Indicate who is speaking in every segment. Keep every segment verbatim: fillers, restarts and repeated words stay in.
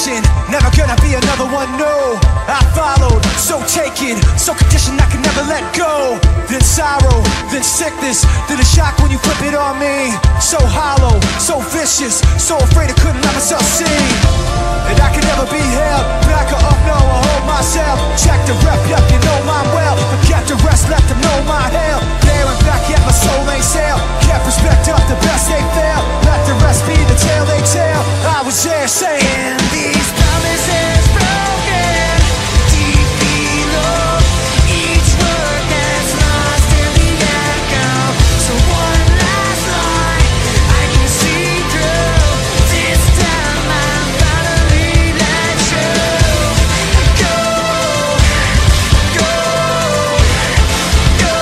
Speaker 1: destination, never gonna be another one, no. I followed, so taken, so conditioned I could never let go. Then sorrow, then sickness, then a shock when you flip it on me. So hollow, so vicious, so afraid I couldn't let myself see. And I could never be held back or up, no, I hold myself. Check the rep, yep, you know mine well. Forget the rest, let them know my hell. There and back, yet my soul ain't sail. Kept respect up, the best they fail. Let the rest be the tale they tell. I was there saying, these promises broken, deep below. Each word that's lost in the echo. So one last line I can see through. This time I'm finally let you go, go, go.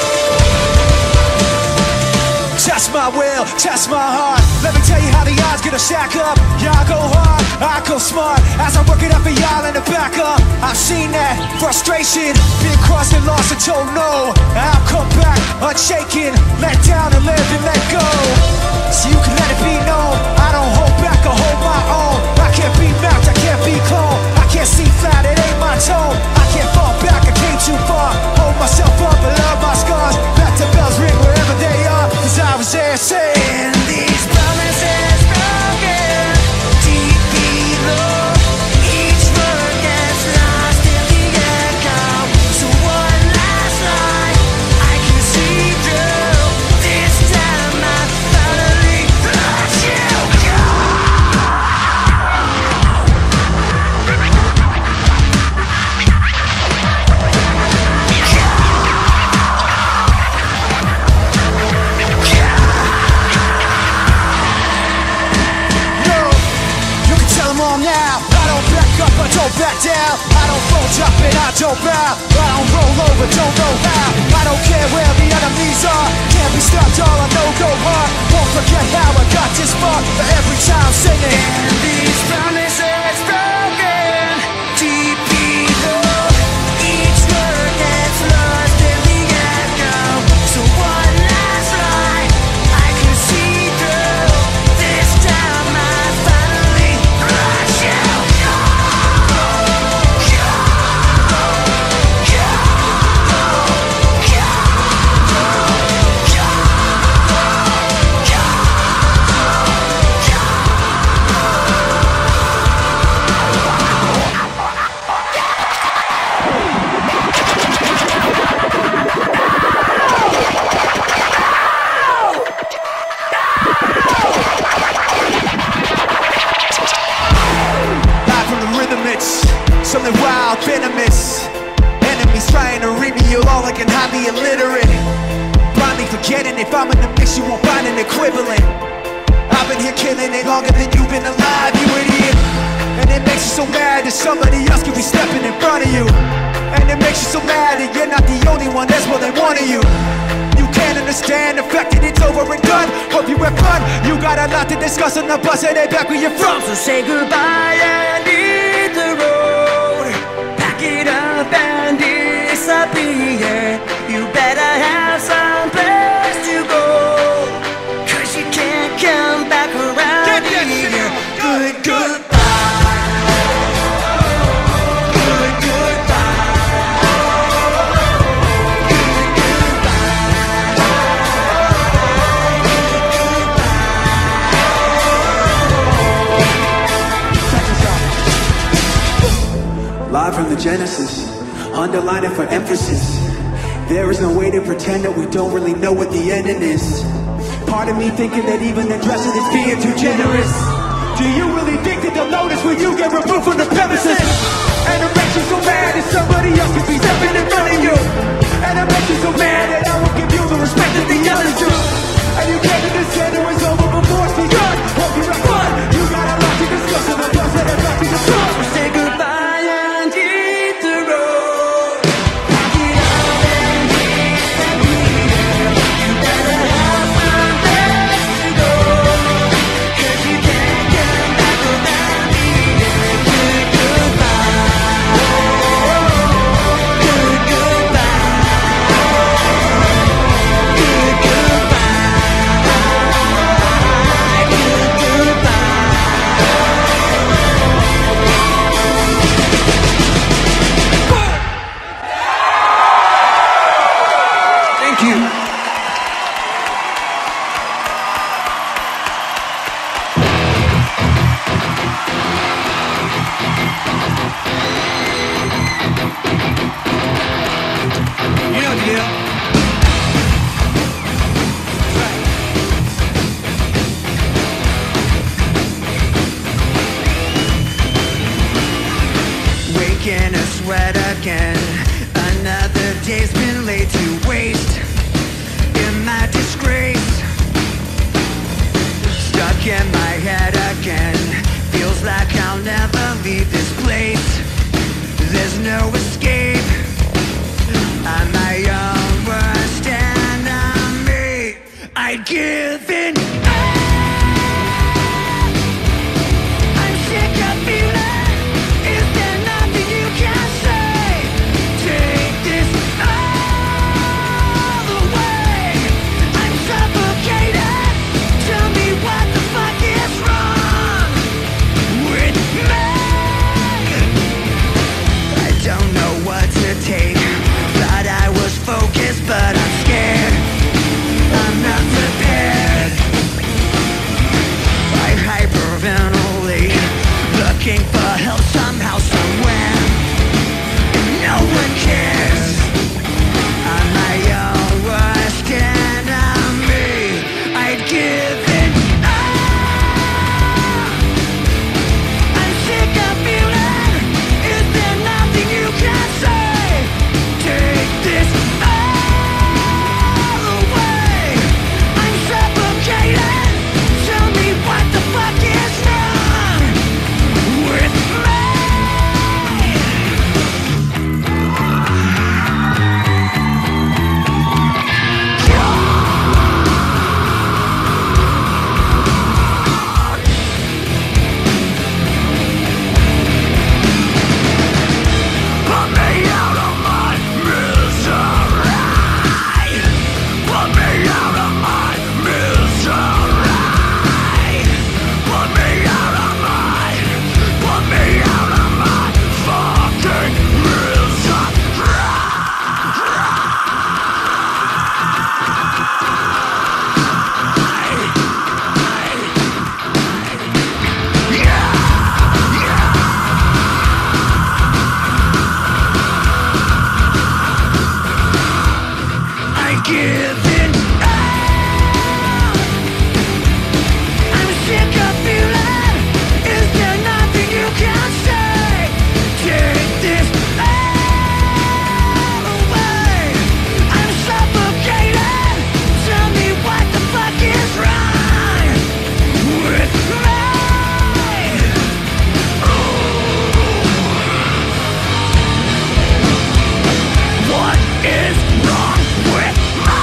Speaker 1: Test my will, test my heart. Let me tell you how the odds gonna stack up. Y'all go hard, I go smart. As I work it up for y'all in the back up. I've seen that frustration, been crossed and lost and told no. I'll come back unshaken, let down and live and let go. So you can let it be known, I don't hold back or hold my own. I can't be matched, I can't be cloned. I can't see flat, it ain't my tone. I can't fall back, I came too far. Hold myself up and love my scars. Let the bells ring wherever they are. Cause I was there saying, these promises broken, deep below. Each word gets lost in the echo. So one last line I can see through. This time I finally let you go. Now, I don't back up, I don't back down. I don't fold up and I don't bow. I don't roll over, don't know how. I don't care where the enemies are. Can't be stopped, all I know go hard. Won't forget how I got this far. For every time singing, and these promises broken, deep below. Each word gets lost in the echo. So one last line I can see through. This time I finally let you go. Something wild, venomous. Enemies trying to read me, you're all like an highly illiterate. Blindly forgetting if I'm in the mix, you won't find an equivalent. I've been here killing it longer than you've been alive, you idiot. And it makes you so mad that somebody else could be stepping in front of you. And it makes you so mad that you're not the only one, that's more than one of you. You can't understand the fact that it's over and done. Hope you have fun, you got a lot to discuss on the bus and they back where you're from. So say goodbye and hit the road. Get up and disappear. You better have some place to go, cause you can't come back around here. Good, goodbye. Good, goodbye. Good, goodbye. Live from the Genesis, underline it for emphasis. There is no way to pretend that we don't really know what the ending is. Part of me thinking that even addressing is being too generous. Do you really think that they'll notice when you get removed from the premises? And it makes you so mad that somebody else could be stepping in front of you. And it makes you so mad that I won't give you the respect that the others do. And you can't understand it was over before it's begun. Hope you have fun, you got a lot to discuss and the bus and the back to the sun. So say goodbye and hit the road. Pack it up and disappear. You better have some place to go, cause you can't come back around here. Good
Speaker 2: again. Another day's been laid to waste in my disgrace. Stuck in my head again. Feels like I'll never leave this place. There's no escape. I'm my own worst enemy. I'd give in up. I'm sick of feeling. Is there nothing you can say? Take this all away. I'm suffocated. Tell me what the fuck is wrong with me. I don't know what to take. Thought I was focused, but I'm scared. I'm not prepared. I hyperventilate, looking for help somehow, somewhere. No one cares. I'm my own worst enemy. I'd give it up. I'm sick of feeling. Is there nothing you can say? Take this all away. I'm suffocated. Tell me what the fuck is wrong with me. Put me out of my misery. Put me out of my misery. Put me out of my, put me out of my fucking misery. I give it up. I'm sick of feeling. Is there nothing you can say? Take this all away. I'm suffocated. Tell me what the fuck is wrong with me. What is wrong with me?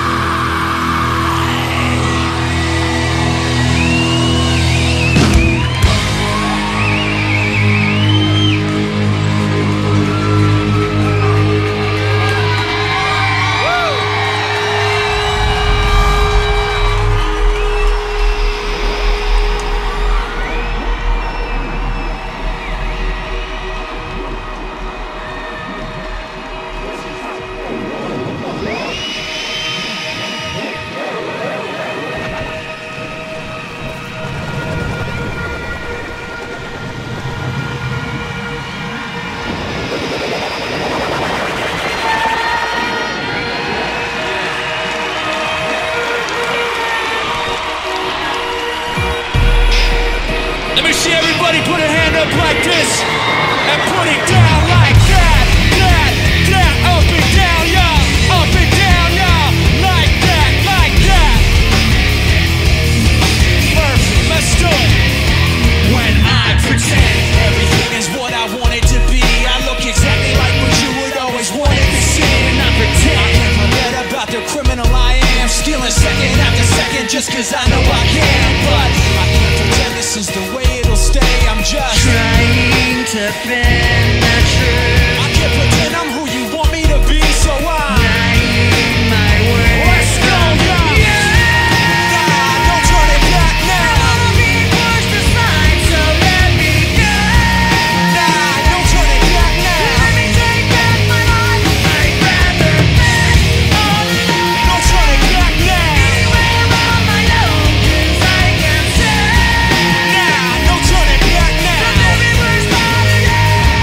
Speaker 1: Let me see everybody put a hand up like this and put it down like that, that, that, up and down, y'all, up and down, y'all, like that, like that. Perfect, let's do it. When I pretend everything is what I want it to be, I look exactly like what you would always want it to see. And I pretend I can't forget about the criminal I am, stealing second after second just cause I know I can. But I can't pretend this is the way it'll stay. I'm just
Speaker 2: Trying to bend the truth.
Speaker 1: I can't pretend I'm who you want me to be, so I
Speaker 2: Denying my worth.
Speaker 1: let's go, y'all. Nah, don't turn it back now.
Speaker 2: Be pushed aside, so let me go.
Speaker 1: Nah, don't turn it back now.
Speaker 2: Let me take back my life. I'd rather bet on love.
Speaker 1: Don't turn it back now.
Speaker 2: Anywhere on my own, 'cause I can say.
Speaker 1: Nah, don't turn it back now.
Speaker 2: Every word's part of you.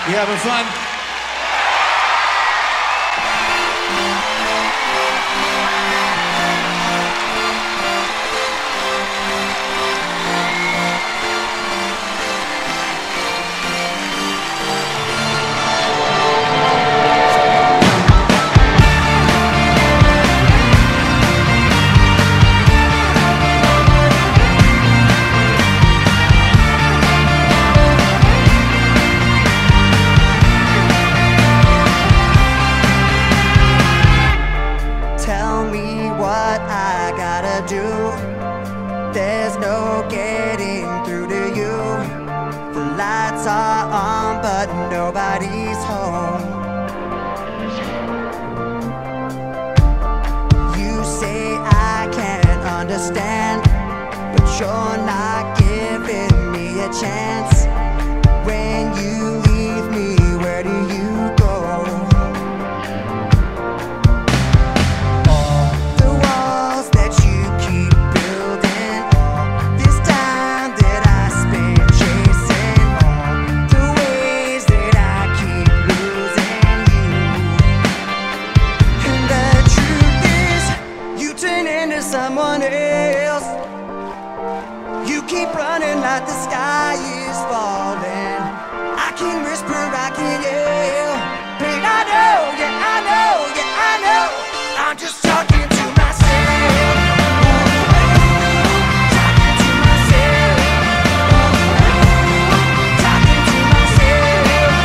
Speaker 1: You having fun?
Speaker 2: There's no getting through to you. The lights are on, but nobody's home. You say I can't understand, but you're not giving me a chance. When you leave me, where do you go? All the walls that you keep building, this time that I spent chasing, all the ways that I keep losing you. And the truth is, you turn into someone else. You keep running like the sky is falling. I can whisper, I can yell, but I know, yeah, I know, yeah, I know, I'm just talking to myself. Talking to myself. Talking to myself.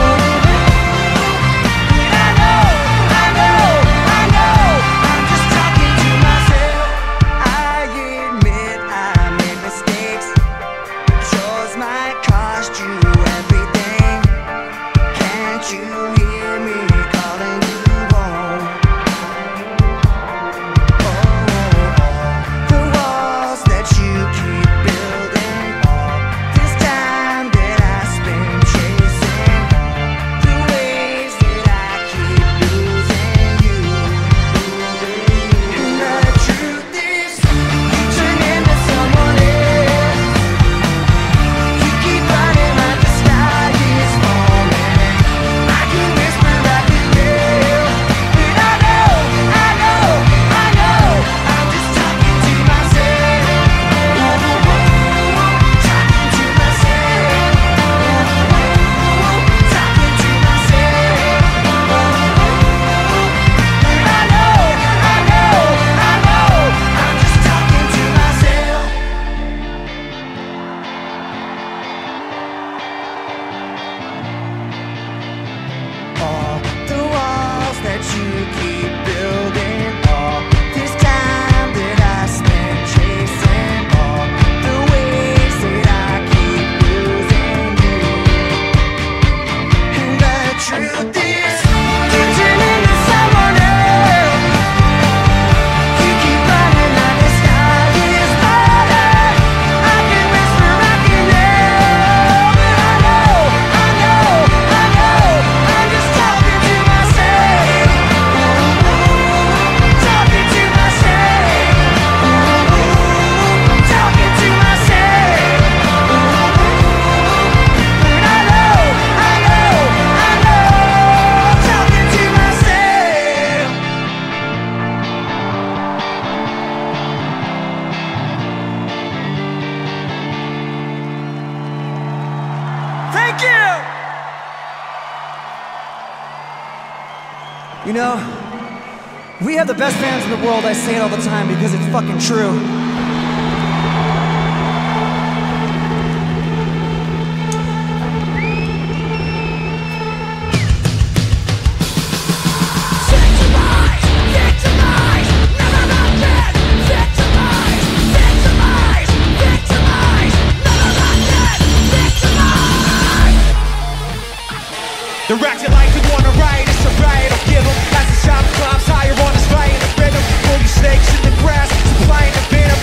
Speaker 2: And I know, I know, I know, I'm just talking to myself. I admit I made mistakes. Yours might cost you everything. Can't you hear me calling you home? Oh, the walls that you keep building, this time that I spend chasing, the ways that I keep losing you. And the truth is, you turn into someone else. You keep running like the sky is falling. I can whisper, I can yell, but I know, I know, I know, I'm just talking to myself. Talking to myself. Talking to myself. And I know, I know, I know, I'm just talking to myself. All the walls that you keep building, all this time that I spent chasing, all the ways that I keep losing you. And the truth is, you turn into someone else. You keep running like the sky is falling. I can whisper, I can yell, but I know, I know, I know, I'm just talking to myself. Talking to myself. Talking to myself. But I know, I know, I know, talking to myself. Thank you. You know, we have the best fans in the world. I say it all the time because it's fucking true. Victimize, victimize, never again. Victimize, victimize, victimize, never again. Victimize.
Speaker 1: The racks you like to wanna ride, it's a ride, I'll give 'em. As the shop climbs higher on his right in the rhythm. Pull you snakes in the grass, supplying the venom.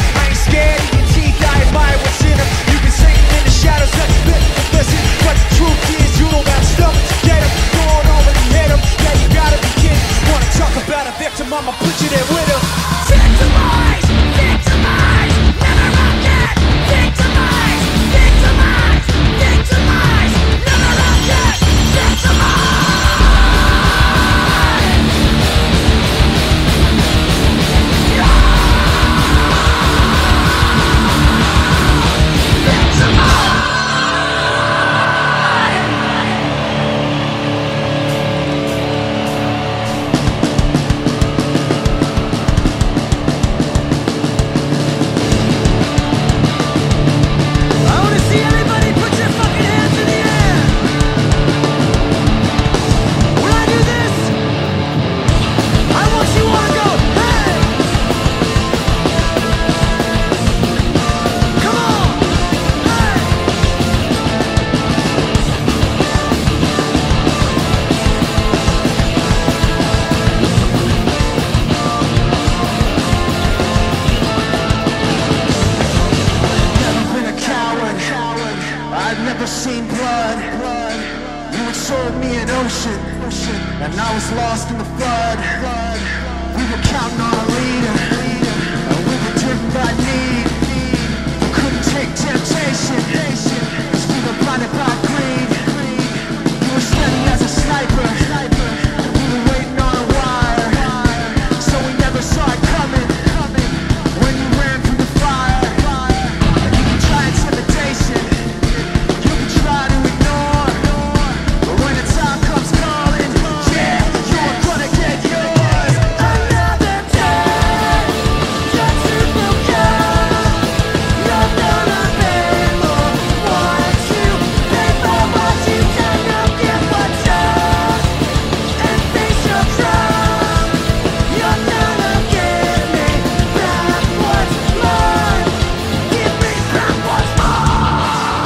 Speaker 1: showed me an ocean, and I was lost in the flood. We were counting on a leader, and we were driven by need. We couldn't take temptation, cause we were blinded by greed. You were standing as a sniper, and we were waiting on a wire, so we never saw it coming. When you ran from the fire, you could try intimidation, you could try to ignore, but when the time comes calling, yeah, you're gonna get yours. Another day, just to look up. You're gonna pay for what you pay for what you've done. Now get what's yours and face your crown. You're gonna give me back what's mine. Give me back what's mine.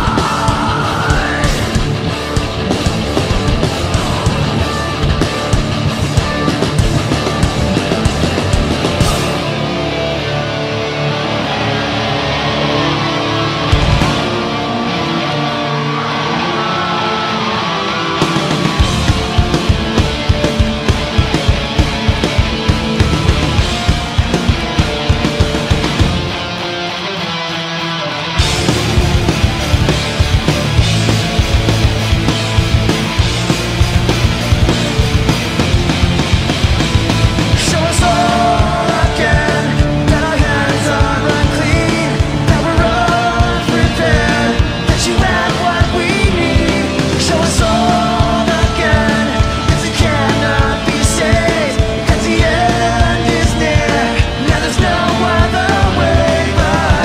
Speaker 1: Show us all again that our hands are unclean, that we're unprepared, that you have what we need. Show us all again, 'cause it cannot be saved, 'cause the end is near. Now there's no other way but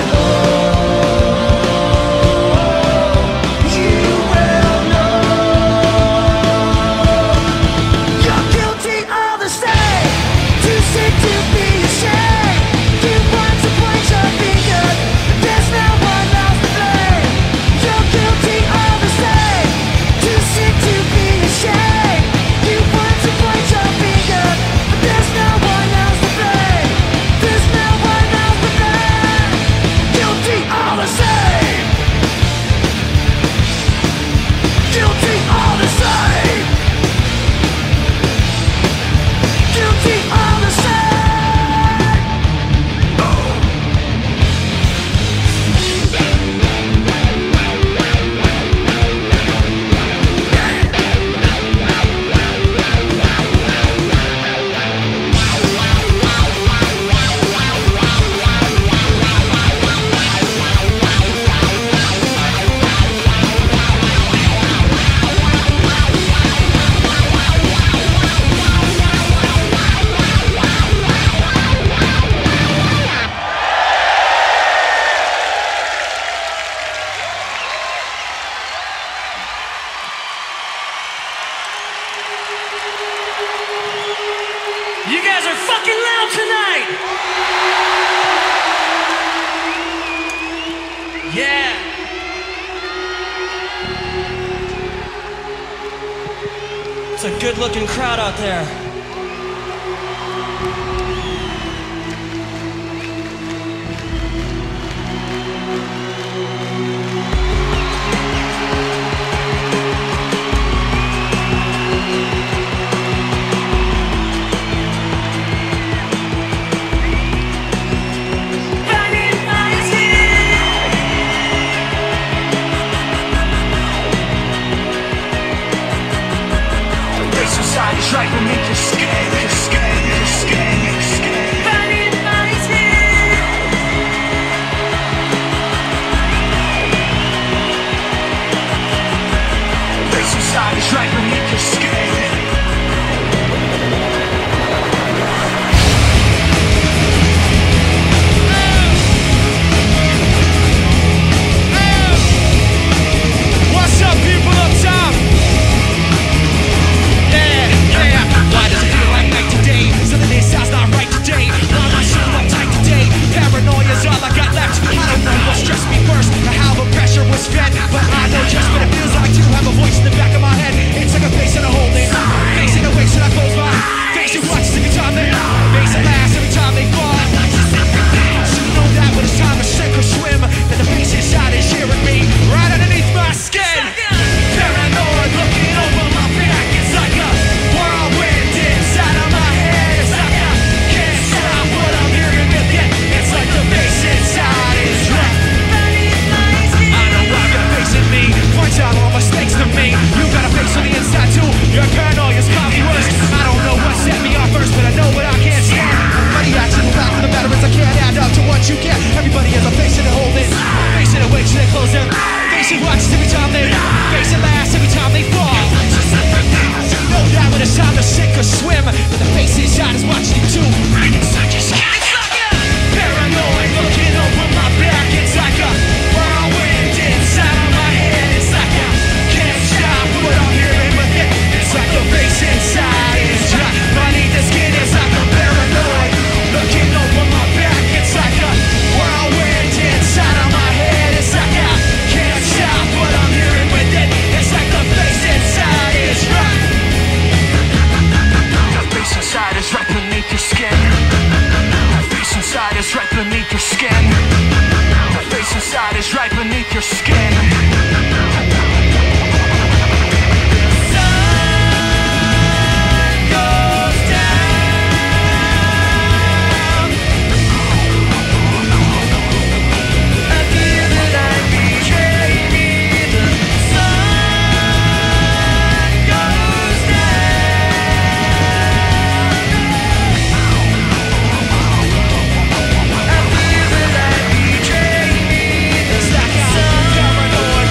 Speaker 1: oh, you will know. You're guilty of the same, too sick to be ashamed. You want to point your finger, there's no one else to blame. You're guilty of the same, too sick to be ashamed. You want to point your finger, but there's no one else to blame. There's no one else to blame. Guilty of the same. Guilty of the same. Guilty of the same. You guys are fucking loud tonight! Yeah! It's a good looking crowd out there. Right will make you scared, you're scared, you're scared, you're scared. Burning my tears. Face inside is right will make you scared. What's up, people up top? Why does it feel like night today? Something this sounds not right today. Why am I so uptight today? Paranoia's all I got left. I don't know what stressed me first or how the pressure was fed, but I know just what it feels like to have a voice in the back of my head. It's like a face in a hole in. Facing the waste when I close my eyes. Facing watches every time they facing laughs every time they fall. So you know that when it's time to sink or swim, that the face inside is hearing me right underneath my skin. Paranoid looking over my It's like I'm going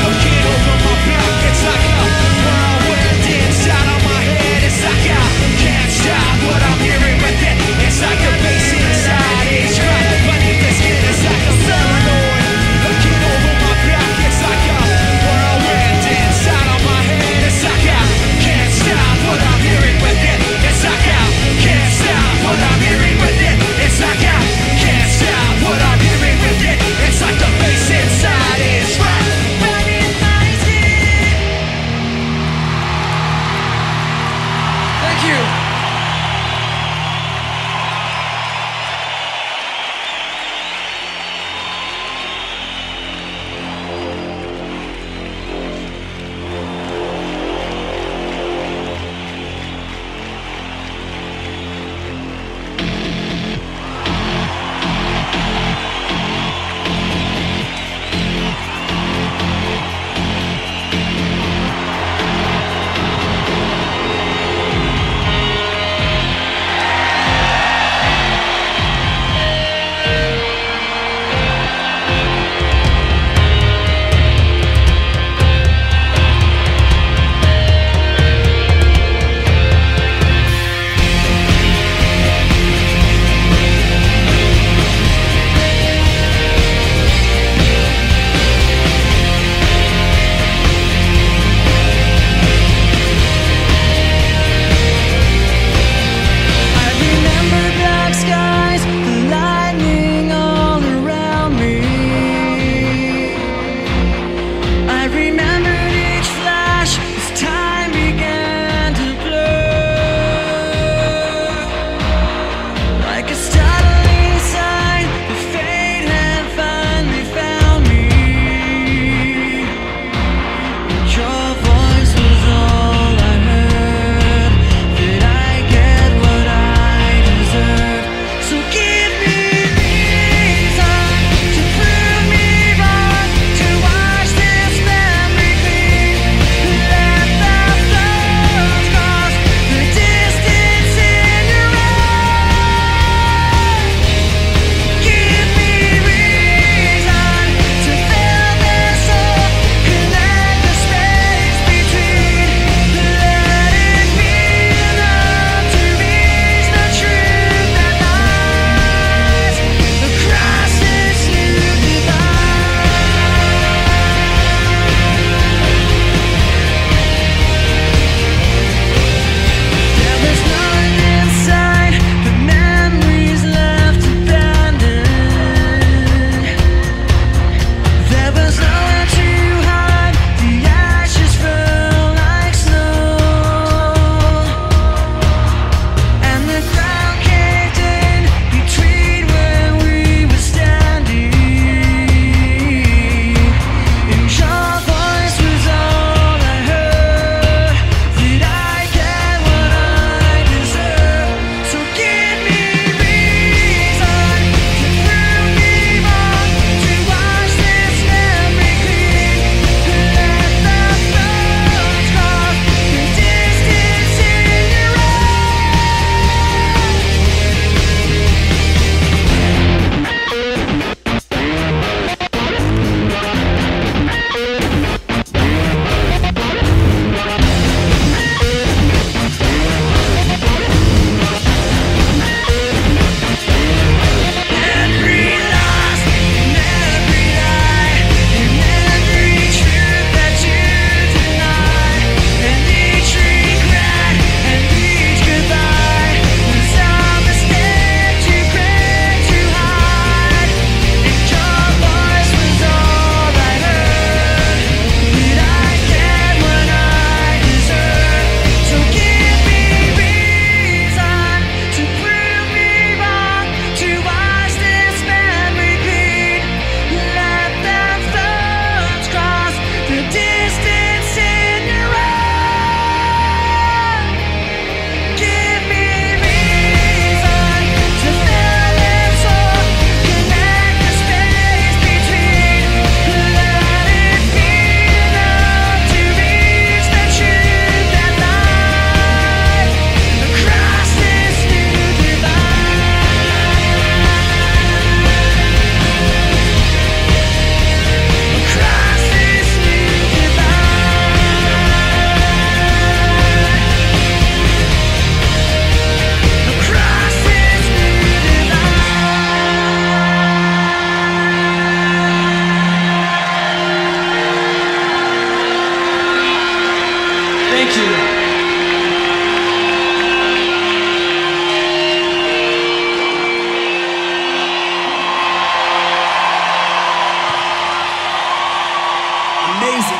Speaker 3: amazing.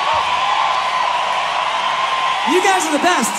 Speaker 3: You guys are the best.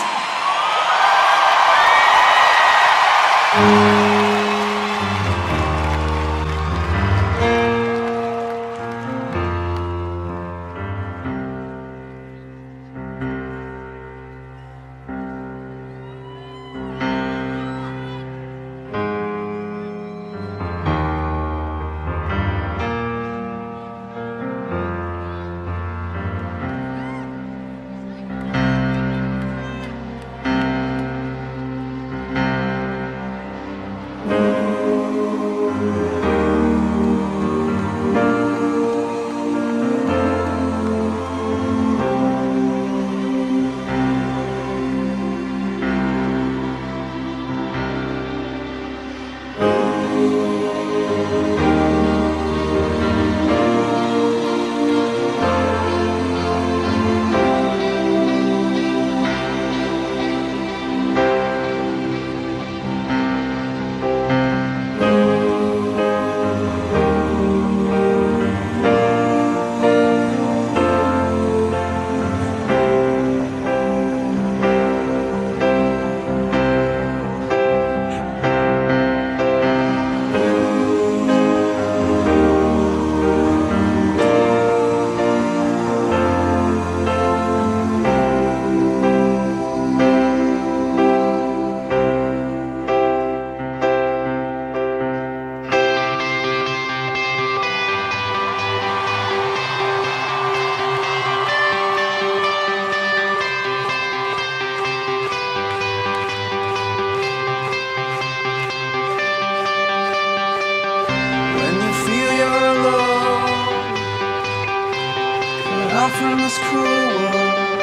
Speaker 3: From this cruel world,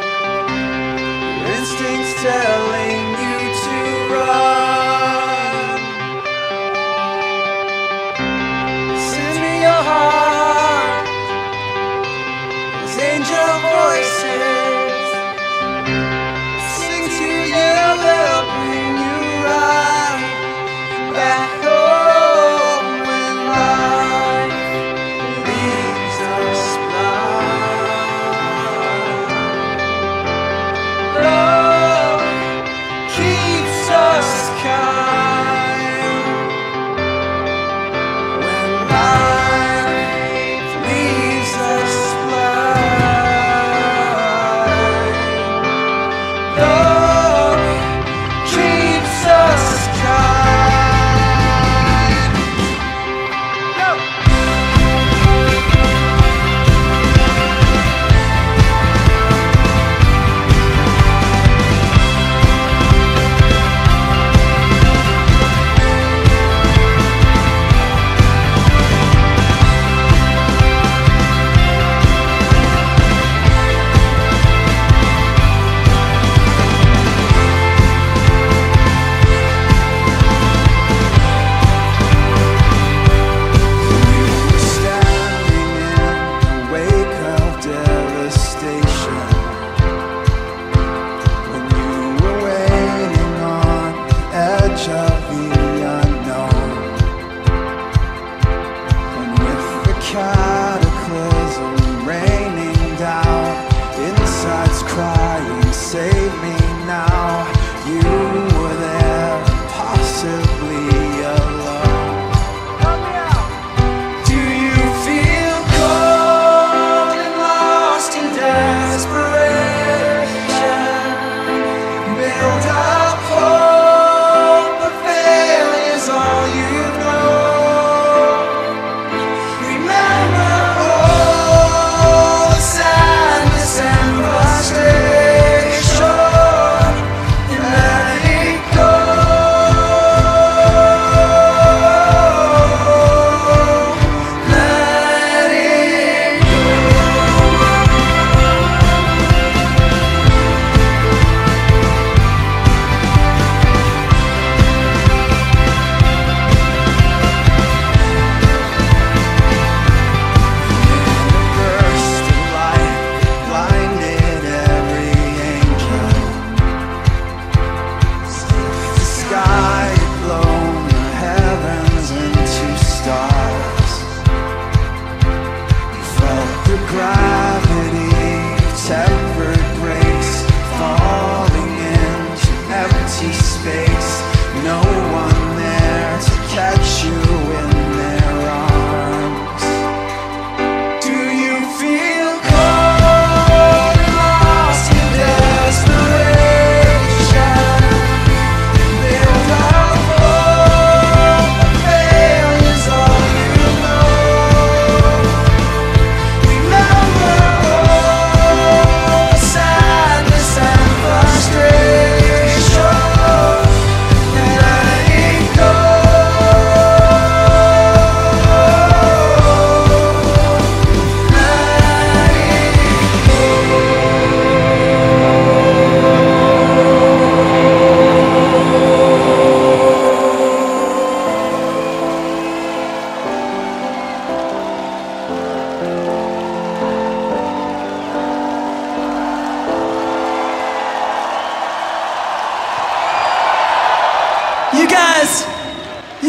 Speaker 3: your instincts telling you to run. Send me your heart, those angel voices sing to you, they'll bring you right back home when life leaves us blind. Life leaves us blind.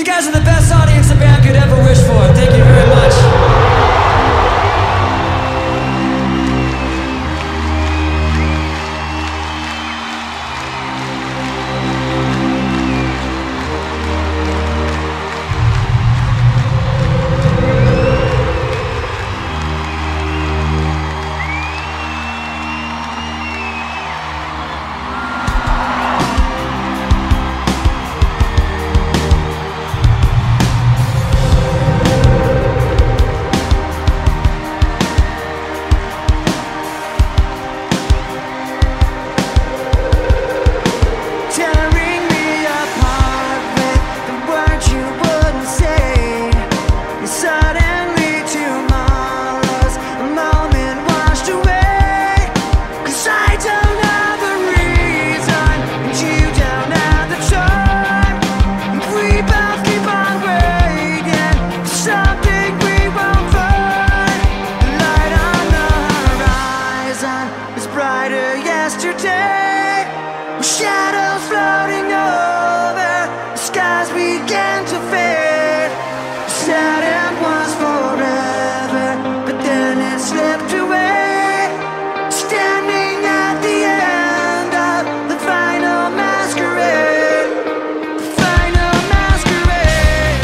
Speaker 4: You guys are the best audience a band could ever wish for. Thank you very much.
Speaker 2: Shadows floating over, the skies began to fade. Said it was forever, but then it slipped away. Standing at the end of the final masquerade, the final masquerade.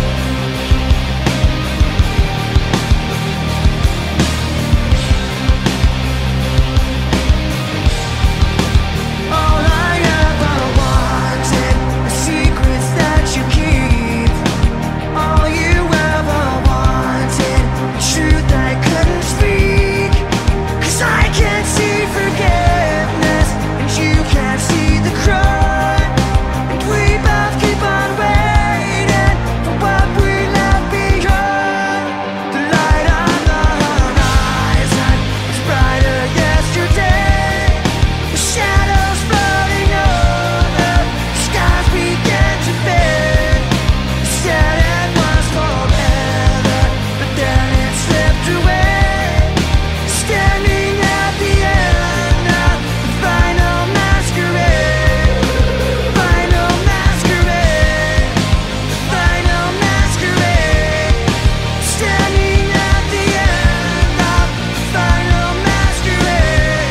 Speaker 2: All I ever wanted were secrets that you keep. All you ever wanted, the truth I couldn't speak. 'Cause I can't see forgiveness, and you can't see the crime. And we both keep on waiting for what we left behind. The light on the horizon was brighter yesterday. The shadows floating over, the skies began to fade. You said it was forever, but then it slipped away. Standing at the end of the final masquerade, final masquerade, final masquerade. Standing at the end of the final masquerade.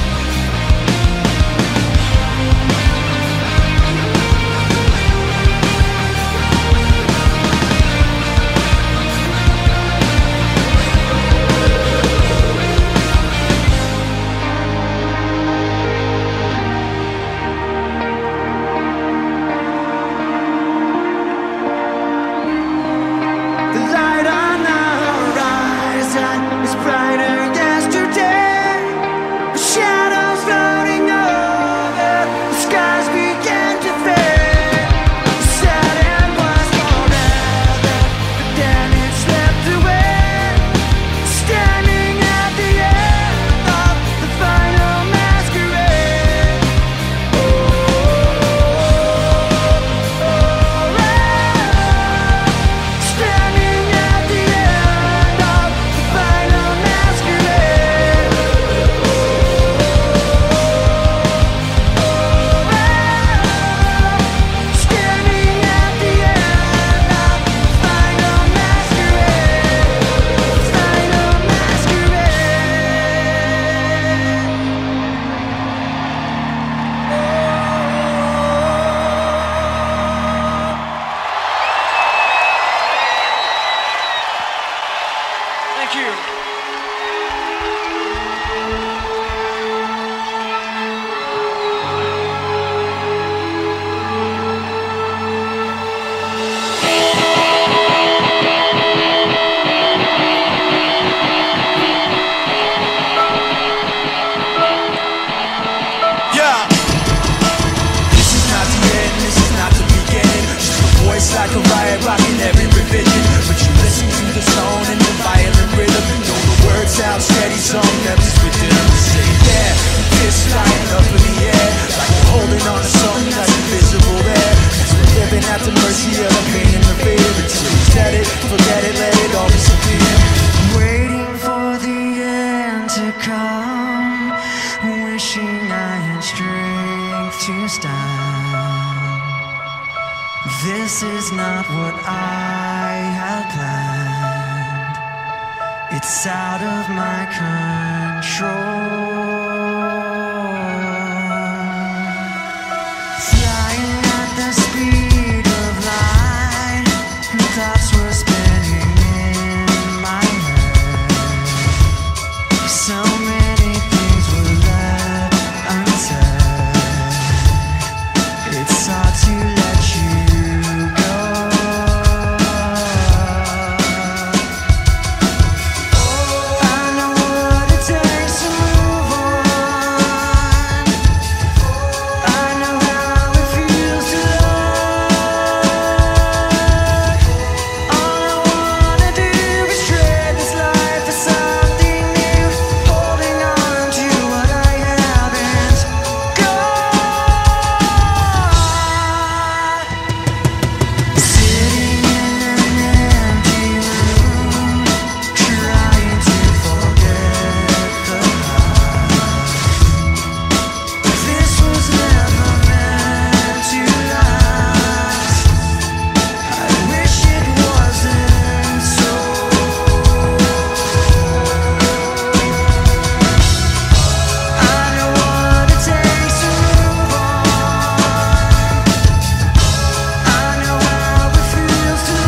Speaker 2: The light on the horizon is brighter yesterday. The shadows floating over, the skies began to fade. You said it was forever, but then it slipped away. Standing at the end of the final masquerade. Oh, standing at the end of the final masquerade. Standing at the end of the final masquerade. Final masquerade.
Speaker 4: Thank you.
Speaker 1: Yeah. This is not the end, this is not the beginning. Just a voice like a riot rocking every revision. But you listen to the tone and the violent rhythm. Know the words sound steady, some melodies within them. Say yeah, fist flying up in the air, like you're holding on to something that's invisible there. Cause we're living at the mercy of the pain and the fear. Until you set it, forget it, let it all disappear.
Speaker 2: Waiting for the end to come, wishing I had strength to stop. This is not what I had planned. It's out of my control. Flying at the speed of light, thoughts were spinning in my head. So many things were left unsaid. It's hard to let you go. I know what it takes to move on. I know how it feels to love. All I wanna do is trade this life for something new, holding on to what I haven't got. Sitting in an empty room, trying to forget the past. This was never meant to last. I wish it wasn't so. I know what it takes to move on. I know how it feels to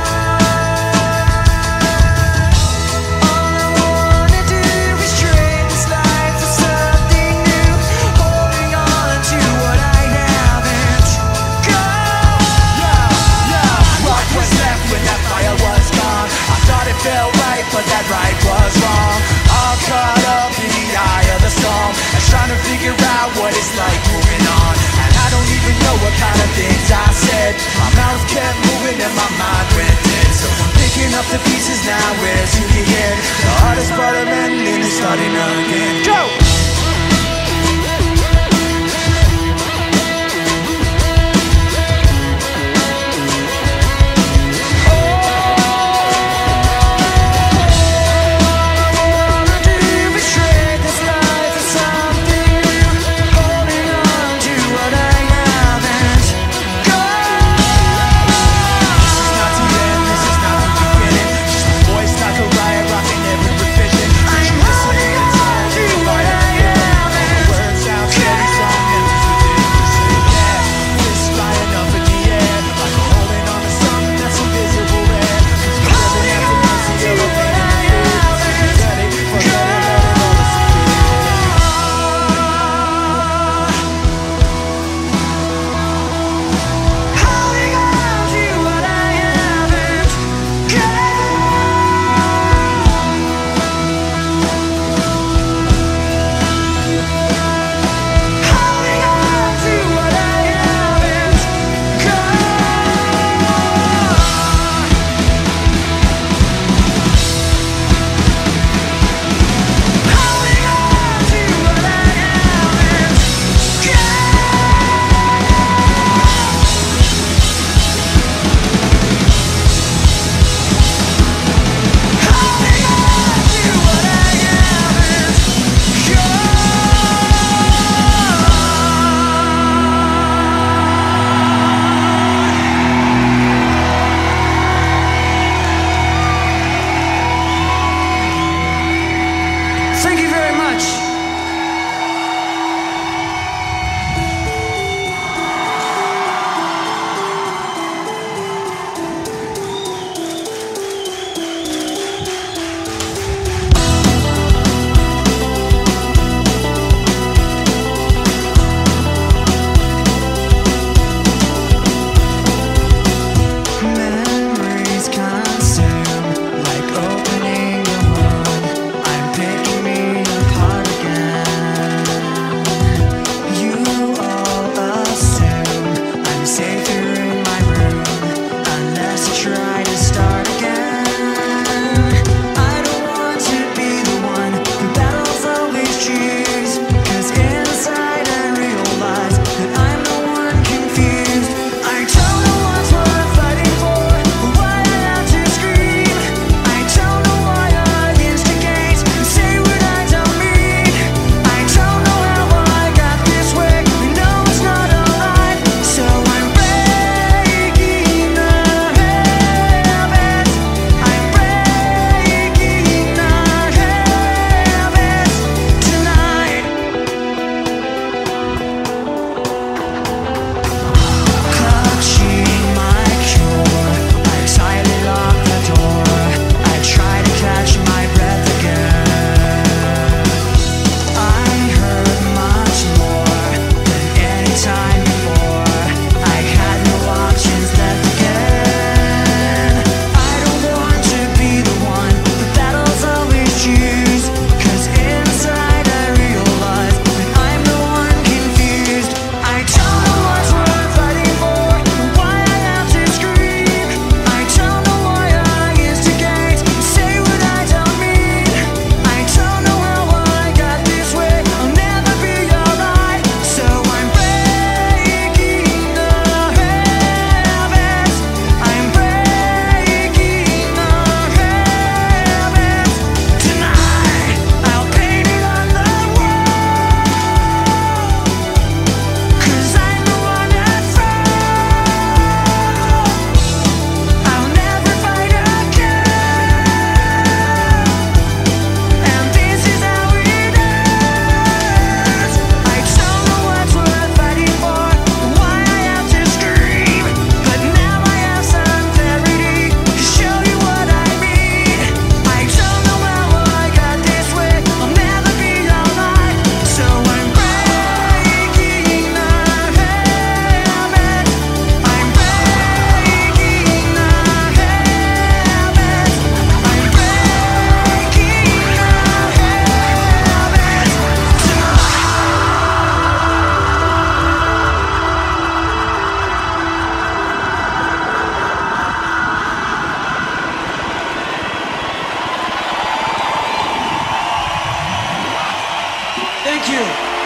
Speaker 2: love. All I wanna do is trade this life for something new, holding on to what I haven't got.
Speaker 1: What was left when that fire was gone? I thought it felt right, but that right was wrong. All caught up in the eye of the storm, and trying to figure out what it's like moving on. And I don't even know what kind of things I said. My mouth kept moving and my mind went dead. So I'm picking up the pieces now, where to begin? The hardest part of ending is starting again. Go!
Speaker 2: I'm holding on to
Speaker 3: Thank you.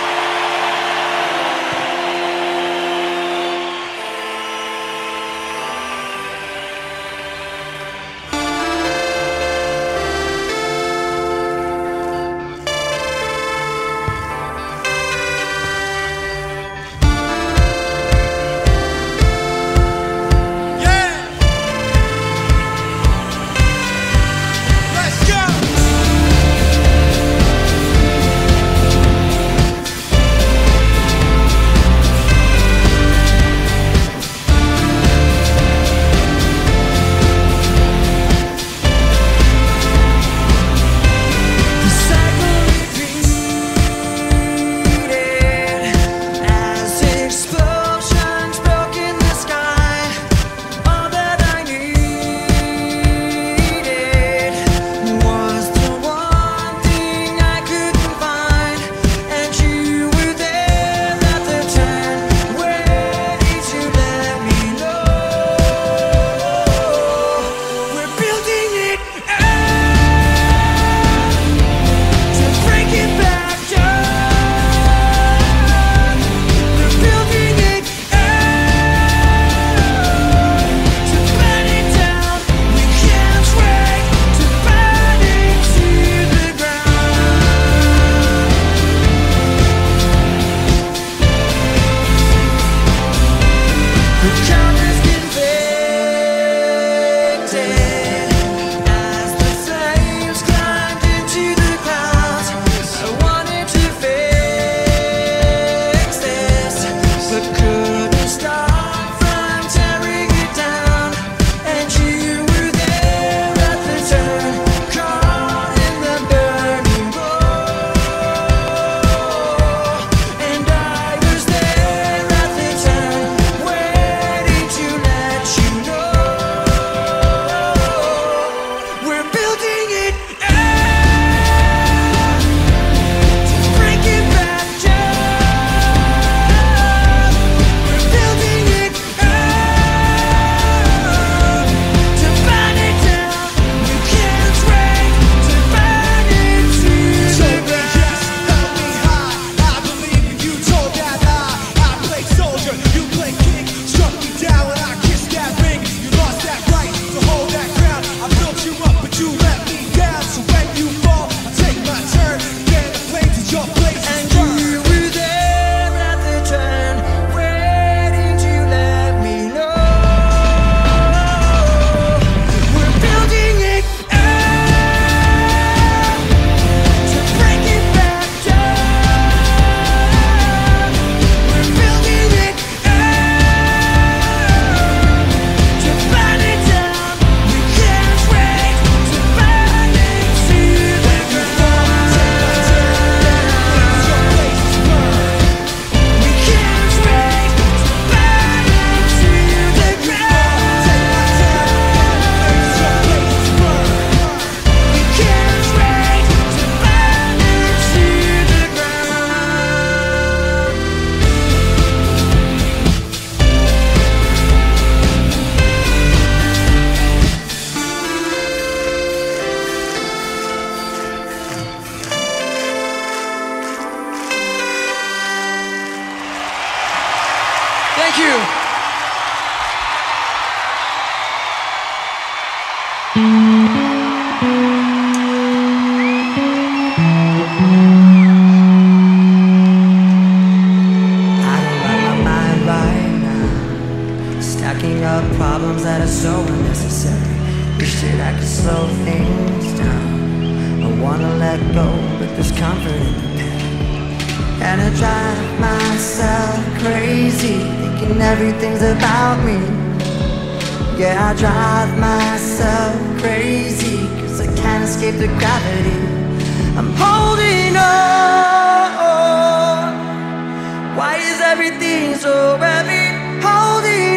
Speaker 3: Thank you.
Speaker 2: Stacking up problems that are so unnecessary. Wish that I could slow things down. I wanna let go, but there's comfort in the pain. And I drive myself crazy, thinking everything's about me. Yeah, I drive myself crazy, cause I can't escape the gravity. I'm holding on. Why is everything so heavy? Holding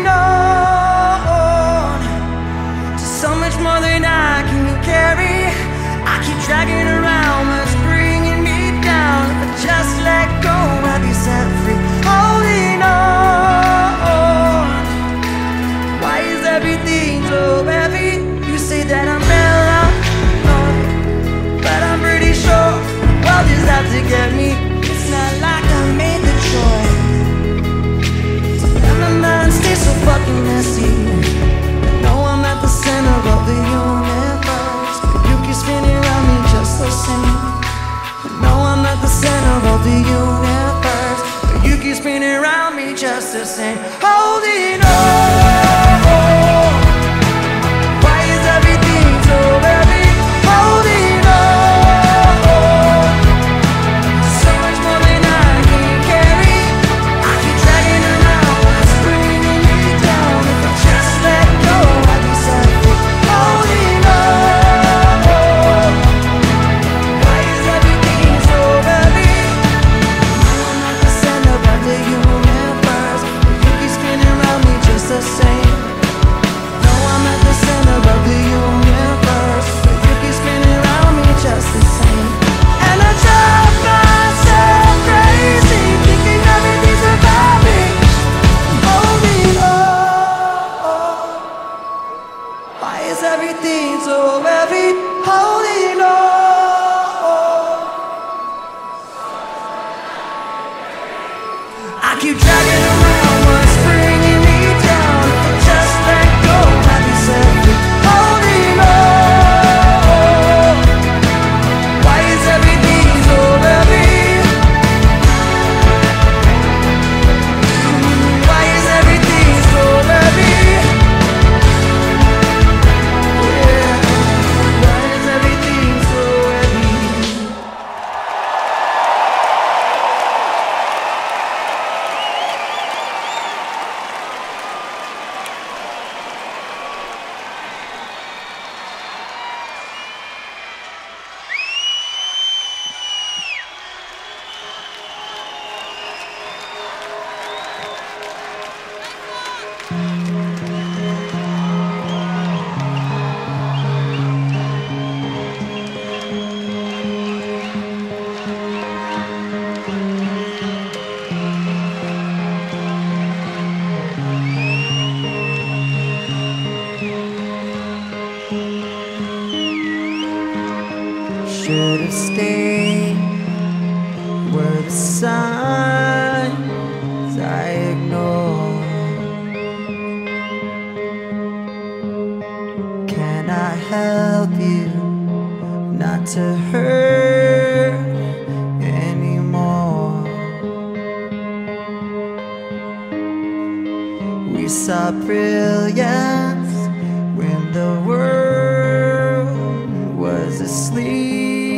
Speaker 2: on to so much more than I can carry. I keep dragging around what's bringing me down. If I just let go, I'll be set free. Holding on. Why is everything so heavy? You say that I'm paranoid, but I'm pretty sure the world is out to get me. It's
Speaker 3: not like I made the choice to let my mind stay so fucking messy. No, I'm at the center of the universe, but you keep spinning around me just the same. No, I'm at the center of the universe, but you keep spinning around me just the same. Holding on, why is everything so heavy? Holding on, so much more than I can carry. I keep dragging around what's bringing me down. If I just let go, I'd be set free. Holding on, why is everything so heavy? I'm at the center of the universe, but you keep spinning around me just the same. No, I'm at the center of the universe, but you keep spinning around me just the same. And I drive myself crazy, thinking everything's about me. Holding on, why is everything so heavy? Holding on, I keep dragging around what's bringing me down. If I just let go, I'd be set free. Holding on, why is everything so heavy? Mm, Why is everything so heavy? Yeah, why is everything so heavy? Should have stayed where the signs I ignore. Can I help you not to hurt anymore? We saw brilliance when the world was asleep.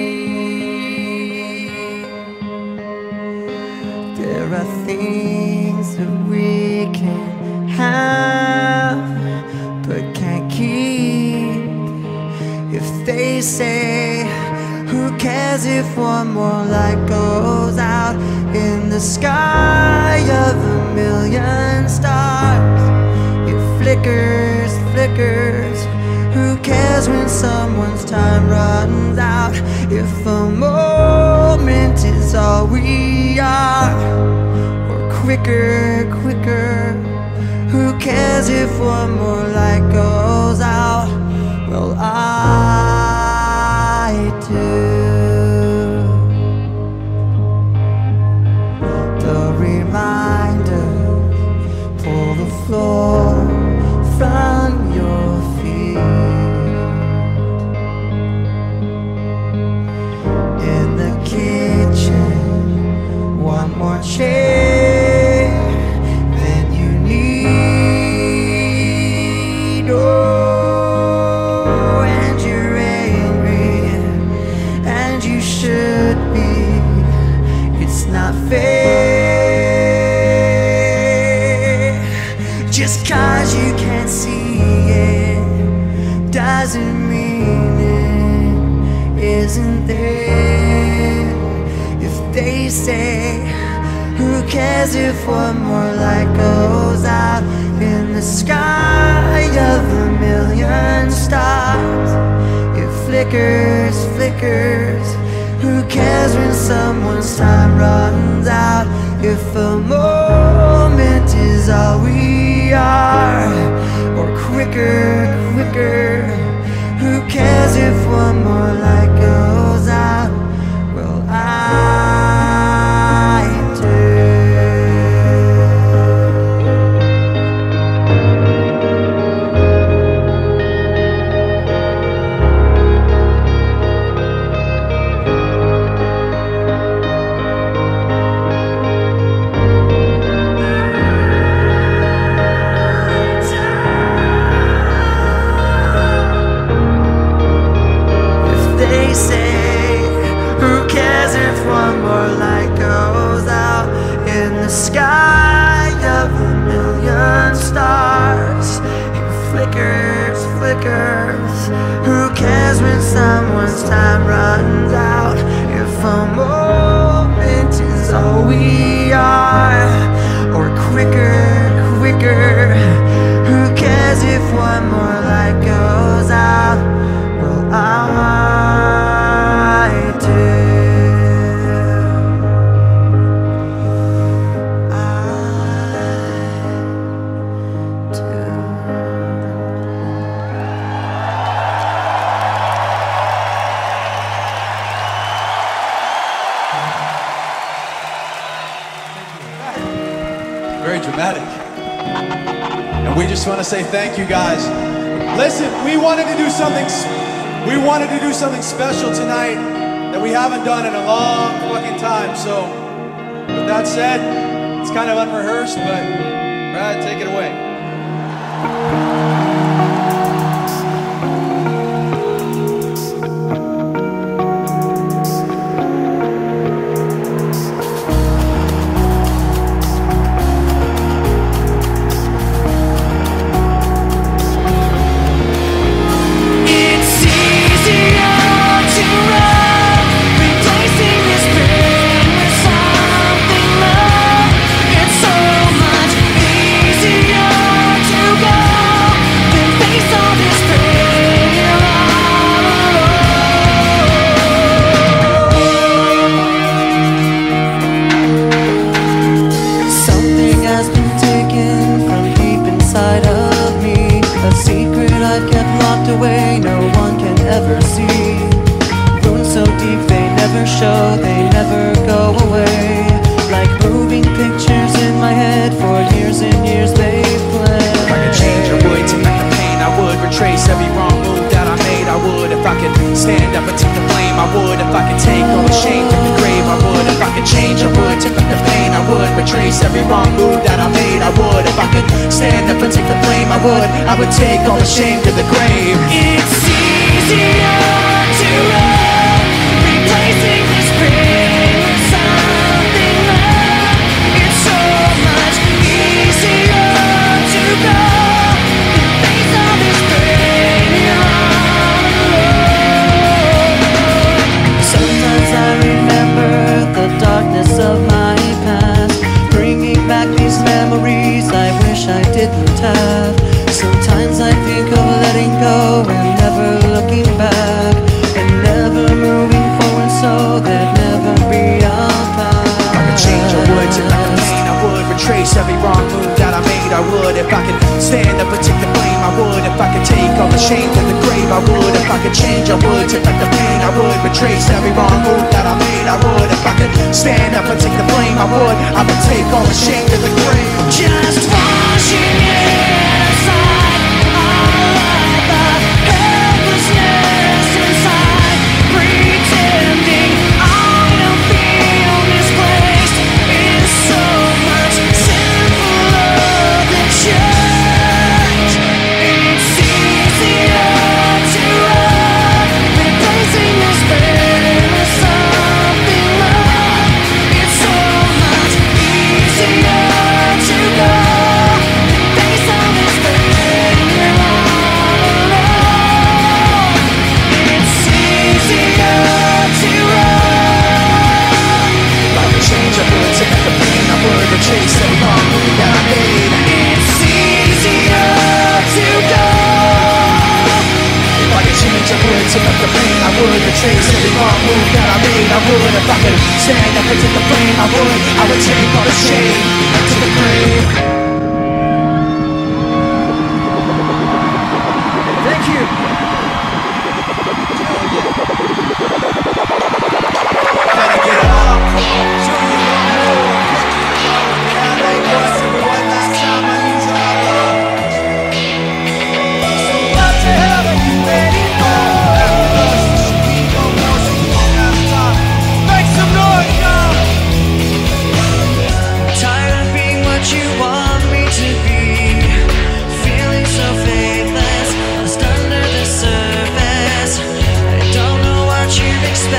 Speaker 3: There are things that we can have but can't keep. If they say, who cares if one more light goes out in the sky of a million stars? It flickers, flickers. Who cares when someone's time runs out? If a moment is all we are, or quicker, quicker. Who cares if one more light goes out? Well, I do. The reminder, pull the floor from your feet. In the kitchen, one more chair than you need. Oh, and you're angry, and you should be. It's not fair. Just 'cause you can't see it doesn't mean it isn't there. If they say, who cares if one more light goes out in the sky of a million stars? It flickers, flickers. Who cares when someone's time runs out? If a moment is all we are, or quicker, quicker. Who cares if one more light goes out? Well, I
Speaker 2: is all we are. Or quicker, quicker. Who cares if one more light goes out? Well, I do.
Speaker 1: Very dramatic. And we just want to say thank you guys. Listen, we wanted to do something we wanted to do something special tonight that we haven't done in a long fucking time. So with that said, it's kind of unrehearsed, but Brad, take it away.
Speaker 2: Away, no one can ever see. Wounds so deep they never show, they never go away. Like moving pictures in my head, for years and years they play.
Speaker 5: If I could change, I would. Take back the pain, I would. Retrace every wrong move that I made, I would. If I could stand up and take the blame, I would. If I could take all the shame from the grave, I would. If I could change, I would. Take back the pain, I would. Retrace every wrong move that I made, I would. If I could stand up and take the blame, I would. I would take all the shame to the grave.
Speaker 2: It's easier to run, replacing this pain with something more. It's so much easier to go than face all this pain alone. Sometimes I remember the darkness of my past, bringing back these memories I wish I didn't have. Sometimes I think of letting go and never looking back, and never moving forward, so there'd never be a path.
Speaker 5: If I could change, I would. Take back the pain, I would. Retrace every wrong move that I made, I would. If I could stand up and take the blame, I would. If I could take all the shame to the grave, I would. If I could change, I would. Take back the pain, I would. Retrace every wrong move that I made, I would. If I could stand up and take the blame, I would. I would take all the shame to the grave.
Speaker 2: Just washing it aside, all of the helplessness inside, pretending I don't feel misplaced is so much simpler than change. It's easier to run, replacing this pain with something more. It's so much easier to go than face all this pain alone. It's easier to run.
Speaker 5: If I could change, I would. Take back the pain, I would. Retrace every wrong move that I made.
Speaker 2: It's easier to go.
Speaker 5: If I could change, I would. Take back the pain, I would. Retrace every wrong move that I made, I would. If I could stand up and take the blame, I would. I would take all the shame to the grave.
Speaker 2: Thank you.
Speaker 1: Gotta get it up. So you know. Yeah, they was one last time I use our love. So what the hell are you waiting for? Keep on motion, one last time. Make some noise, y'all.
Speaker 2: Tired of being what you want me to be, feeling so faithless, lost under the surface. I don't know what you've expected.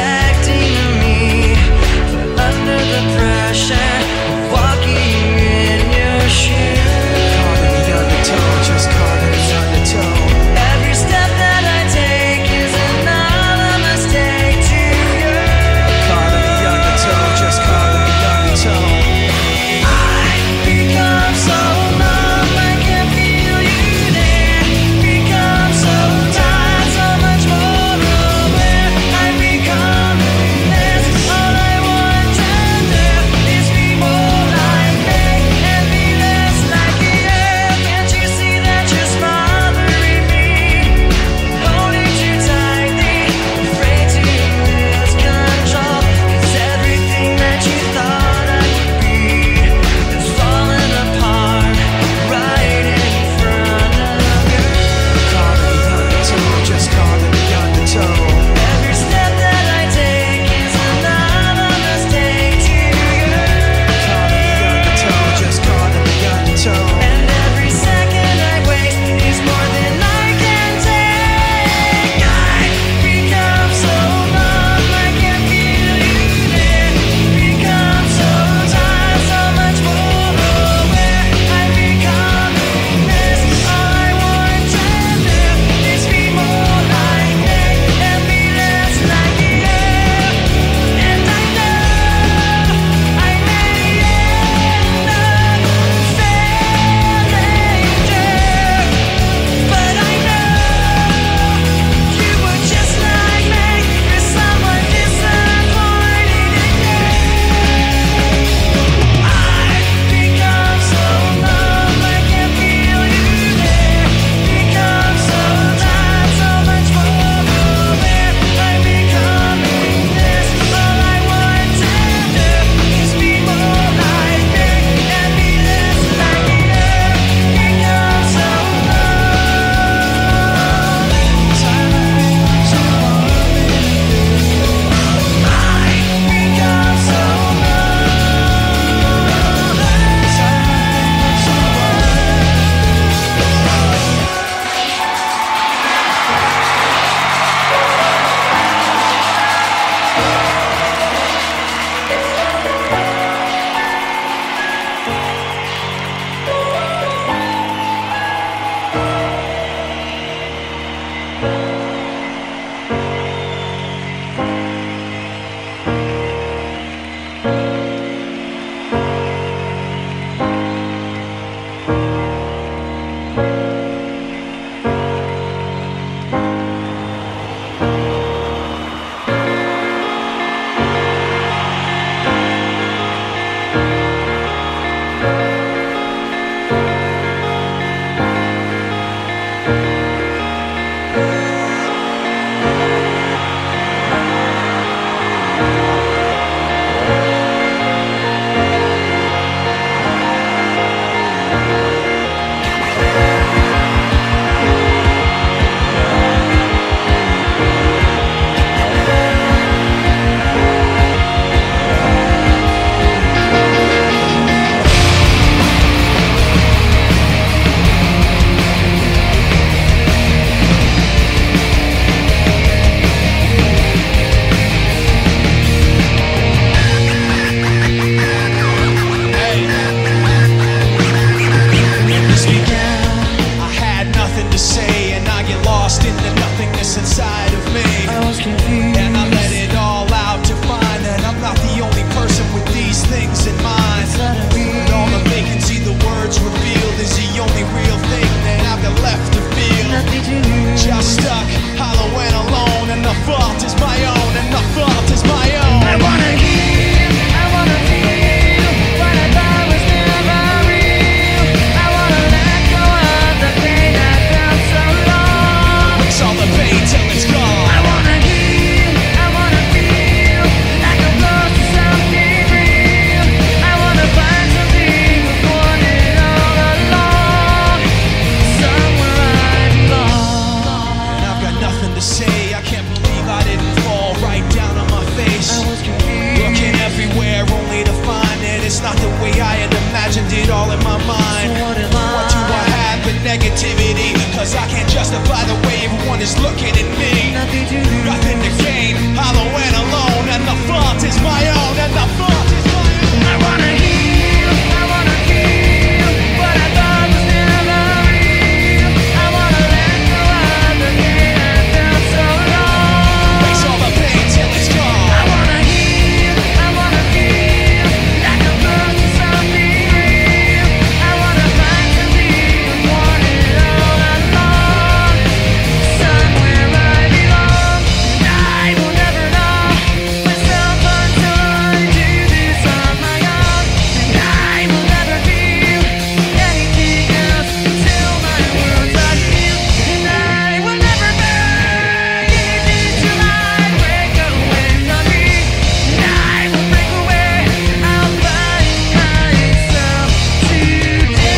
Speaker 1: by the way everyone is looking at me.
Speaker 2: Nothing to lose.
Speaker 1: Nothing to gain, hollow and alone, and the fault is my own, and the fault is my own.
Speaker 2: I wanna heal, I wanna heal what I thought was never real. I wanna let go of the pain I felt so long.
Speaker 1: Face all the pain till it's gone.
Speaker 2: I wanna heal, I wanna feel like I'm close to something real. I wanna find something I wanted all along. Somewhere I belong, and I will never know myself until I do this on my own. And I will never feel anything else until my wounds are healed. And I will never beg anything till I break away from me. And I will break away, I'll find myself today.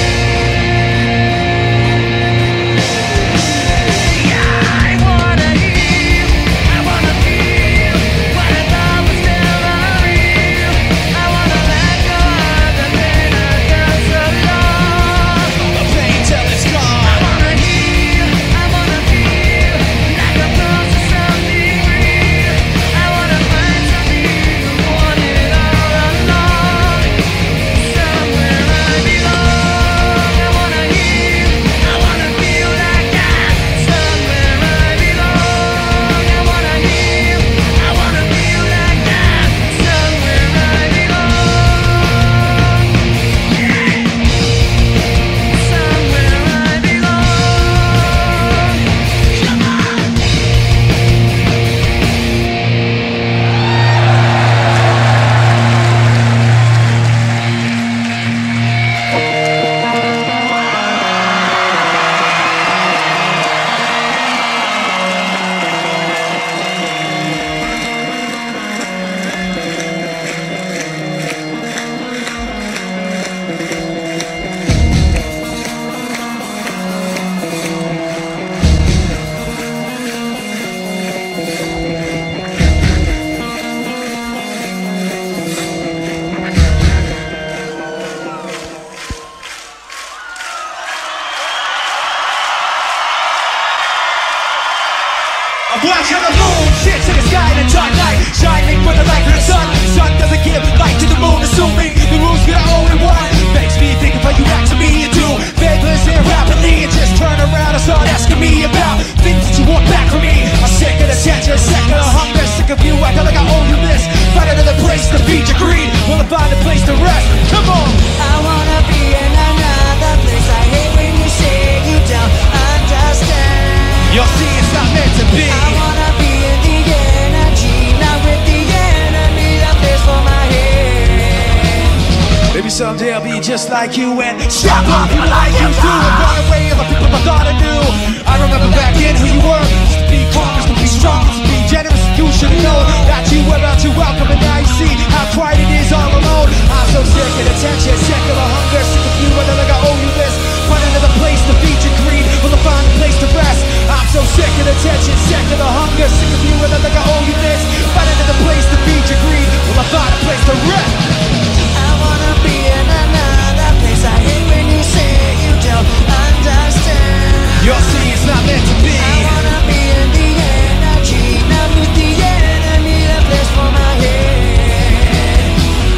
Speaker 2: I wanna heal, I wanna feel what I thought was never real. I wanna let go of the pain I felt so long.
Speaker 1: The pain till it's
Speaker 2: I
Speaker 1: gone.
Speaker 2: wanna heal, I wanna feel like I'm close to something real. I wanna find something I wanted all along. Somewhere I belong. I wanna heal, I wanna feel like that. Somewhere I belong. I wanna heal, I wanna feel like that. Somewhere I belong. Somewhere I belong. Come on.
Speaker 1: I'm watching the moon, shit to the sky in the dark night, shining for the light of the sun. Sun doesn't give light to the moon, assuming the moon's gonna only one. Makes me think of how you act to me, you do. Faithless and rapidly, and just turn around and start asking me about things that you want back from me. I'm sick of the attention, sick of the hunger, sick of you. I feel like I owe you this. Find another place to feed your greed. Will I find a place to rest? Come on.
Speaker 2: I wanna be in another place. I hate when you say you don't understand.
Speaker 1: You'll see it's not meant to be.
Speaker 2: I wanna be in the energy, not with the enemy. A place for my head.
Speaker 1: Maybe someday I'll be just like you and strap on people like you do and run away of the people I thought I knew. I remember back then who you were. Used to be calm, used to be strong, used to be generous. You should have known that you were about to welcome, and now you see how quiet it is all alone. I'm so sick of attention, sick of the hunger, sick of you. I feel like I owe you this. Find another place to feed your greed. Will I find a place to rest? I'm so sick of attention, sick of the hunger, sick of you. I feel like I owe you this. Find another place to feed your greed. Will I find a place to rest?
Speaker 2: I wanna be in another place. I hate when you say you don't understand.
Speaker 1: You'll see it's not meant to be.
Speaker 2: I wanna be in the energy, not with the enemy. A place for my head.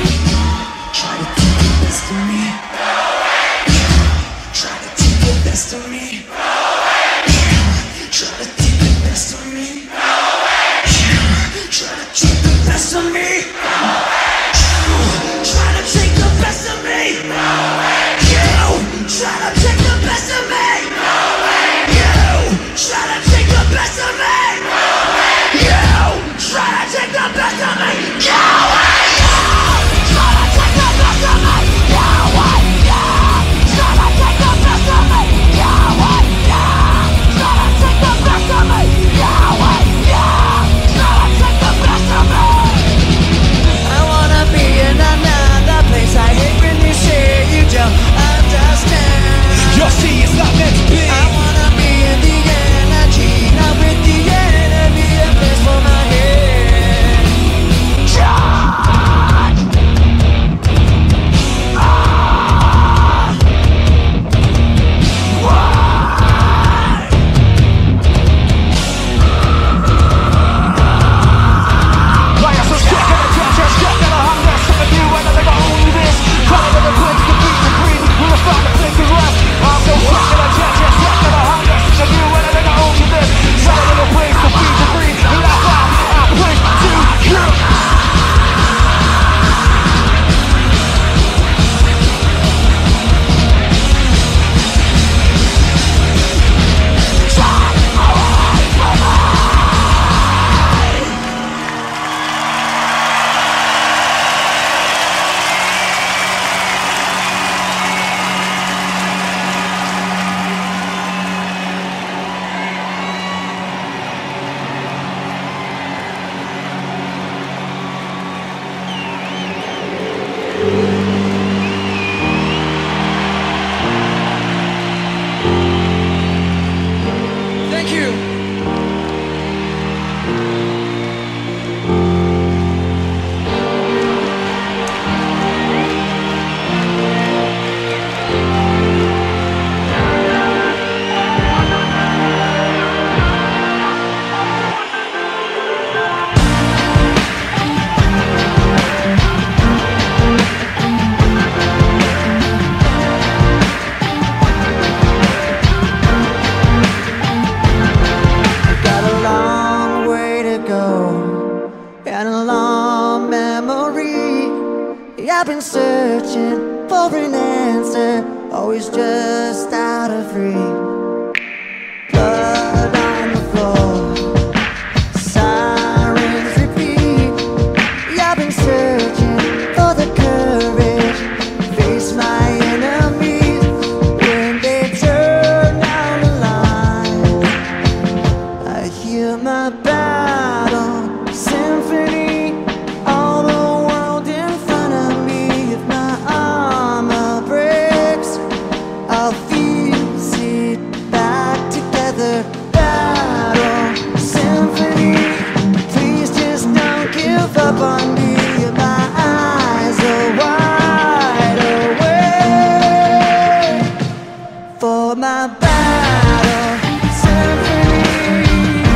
Speaker 3: I've been searching for an answer, always just out of reach. Blood on the floor, sirens repeat. I've been searching for the courage to face my enemies when they turn down the line. I hear my battle symphony, all the world in front of me. If my armor breaks, I'll fuse it back together. Battle symphony, please just don't give up on me. My eyes are wide awake for my battle symphony,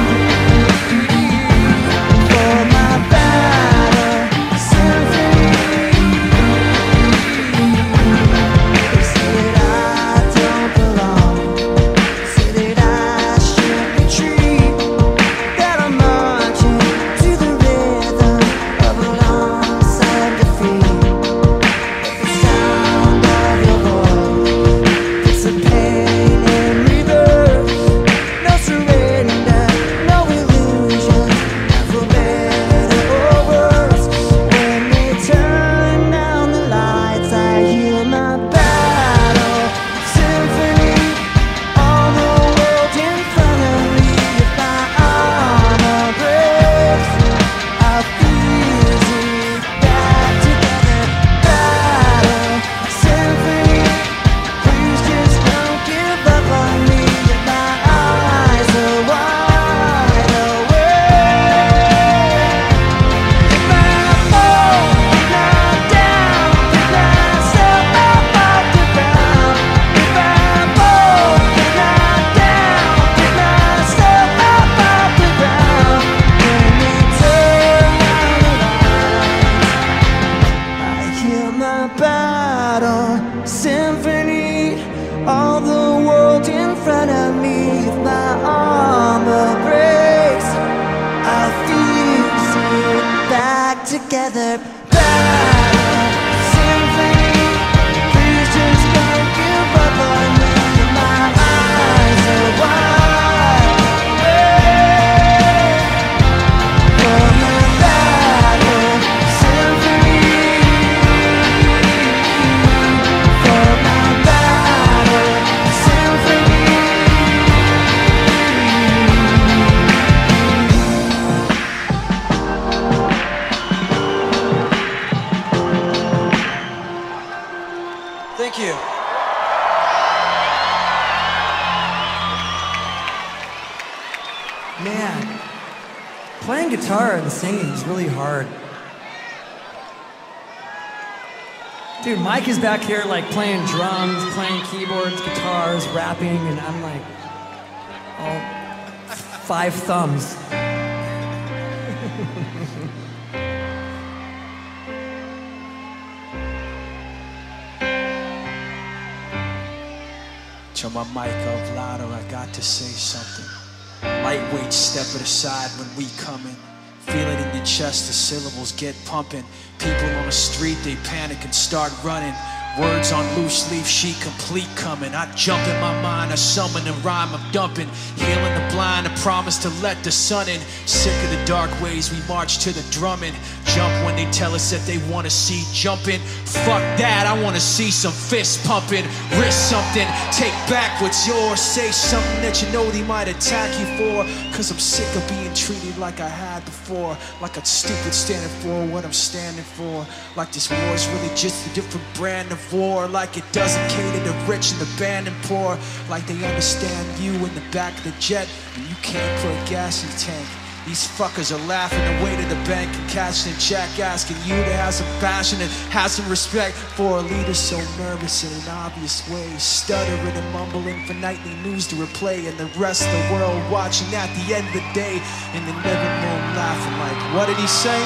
Speaker 3: for my battle symphony. They say that I don't belong, say that I should retreat, that I'm marching to the rhythm of a long sad defeat. The sound of your voice, it's a pain in reverse. No surrender, no illusion, not for better or worse. When they turn down the lights, I hear my battle symphony, all the world in front of me. If my armor breaks, I'll fuse it back together. Battle symphony, please just don't give up on me. If my eyes are wide awake, if I fall, if I'm down, if myself up off the ground, if I fall, if I'm down, if myself up off the ground, when they turn down the lights, I hear my battle symphony, all the world in front of me. If my armor breaks, I'll fuse it back together. Battle symphony, please just don't give up on me. My eyes are wide awake for my battle symphony, for my battle symphony.
Speaker 4: Thank you. Man, playing guitar and singing is really hard. Dude, Mike is back here like playing drums, playing keyboards, guitars, rapping, and I'm like, all five thumbs.
Speaker 5: Turn my mic up louder, I got to say something. Lightweight, step it aside when we coming. Feel it in your chest, the syllables get pumping. People on the street, they panic and start running. Words on loose leaf sheet, complete coming. I jump in my mind, I summon a rhyme, I'm dumping. Healing the blind, I promise to let the sun in. Sick of the dark ways, we march to the drumming. Jump when they tell us that they wanna see jumping. Fuck that, I wanna see some fist pumping. Risk something, take back what's yours. Say something that you know they might attack you for. Cause I'm sick of being treated like I had before. Like I'm stupid standing for what I'm standing for. Like this war's really just a different brand of war. Like it doesn't cater to rich and the band and poor. Like they understand you in the back of the jet and you can't put gas in the tank. These fuckers are laughing away to the bank and cashing a check, asking you to have some passion and have some respect for a leader so nervous in an obvious way, stuttering and mumbling for nightly news to replay, and the rest of the world watching at the end of the day in the living room laughing like, what did he say?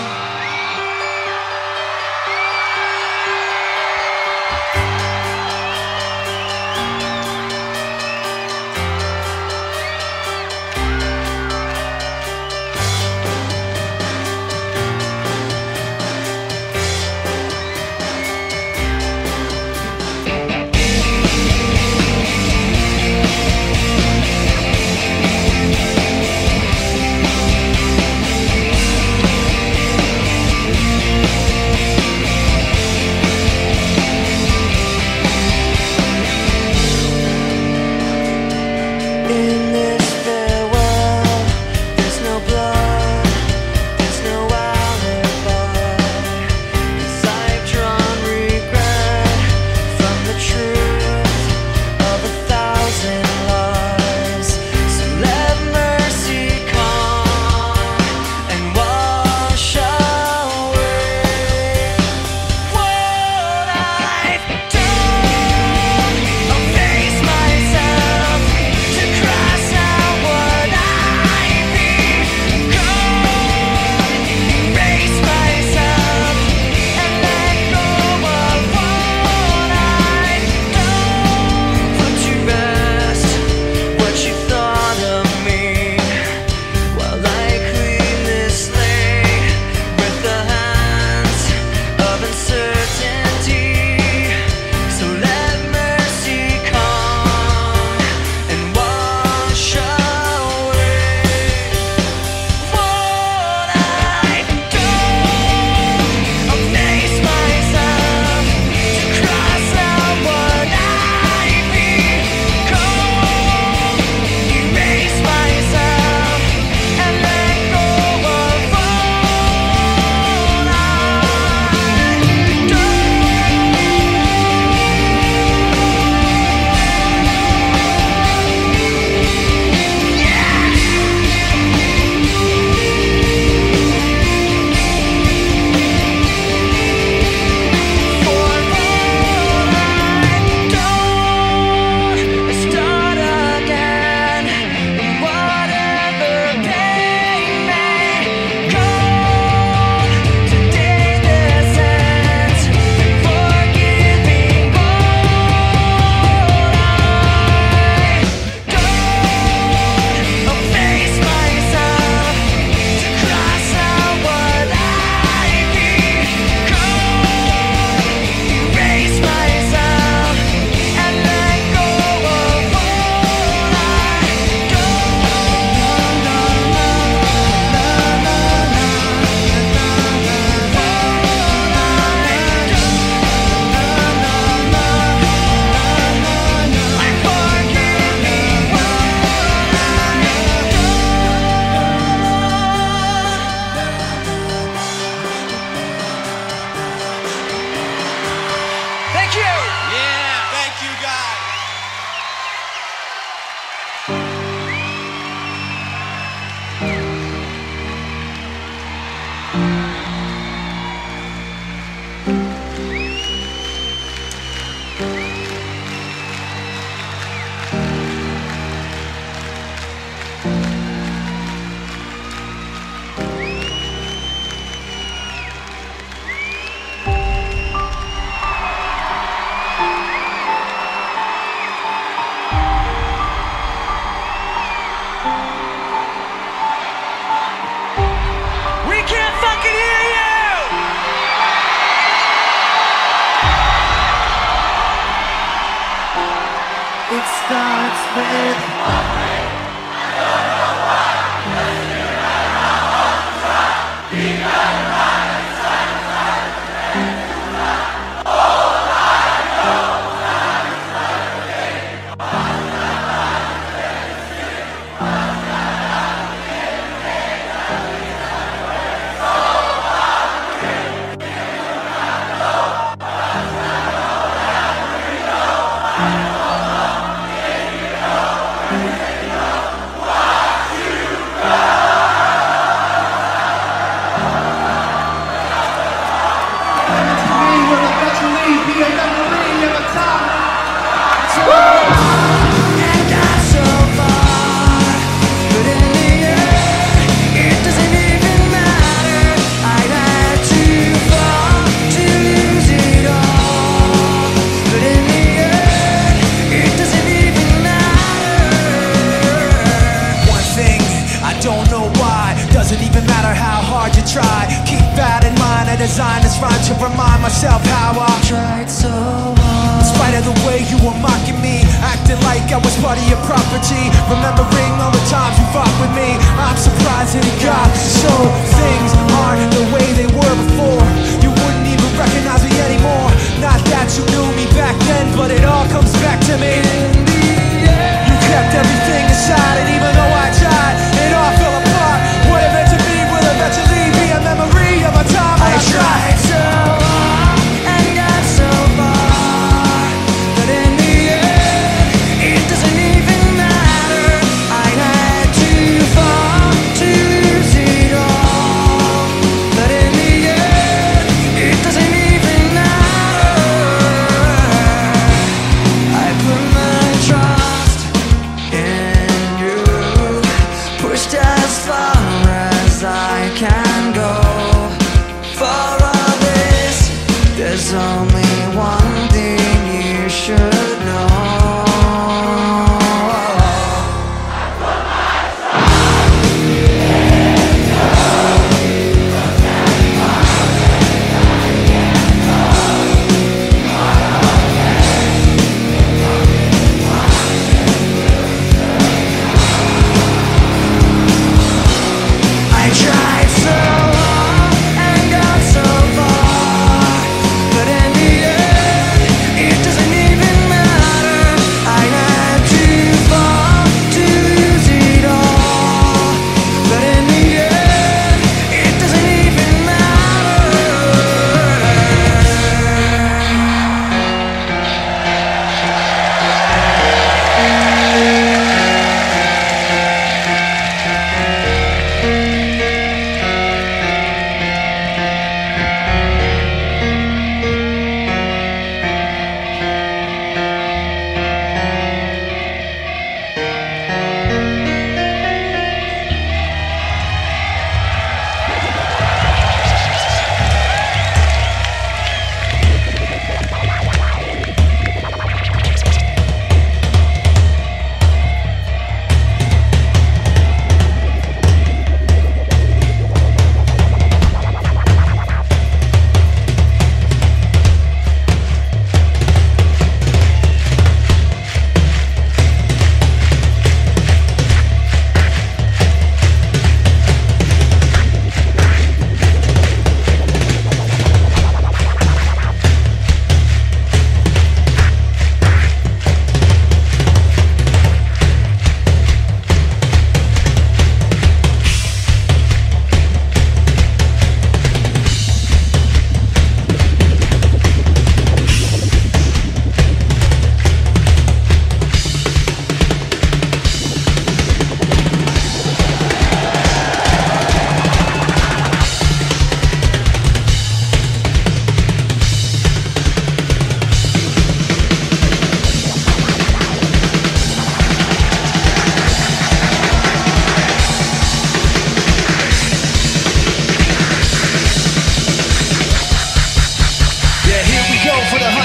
Speaker 2: Thank you.
Speaker 1: Yeah, thank you, guys.
Speaker 2: We can't fucking hear you.
Speaker 3: It starts with
Speaker 1: design this rhyme to remind myself how I
Speaker 3: tried so hard.
Speaker 1: In spite of the way you were mocking me, acting like I was part of your property, remembering all the times you fought with me. I'm surprised that it got so. Things aren't the way they were before. You wouldn't even recognize me anymore. Not that you knew me back then, but it all comes back to me. You kept everything inside, and even though I tried, it all fell apart. What it meant to be will eventually be a memory of a time when I, I tried
Speaker 3: so hard and got so far, but in the end, it doesn't even matter. I had to fall to lose it all, but in the end, it doesn't even matter. I put my trust in you, pushed as far as I can go. For all this, there's only one thing you should know. I tried so hard and got so far, but in the end, it doesn't even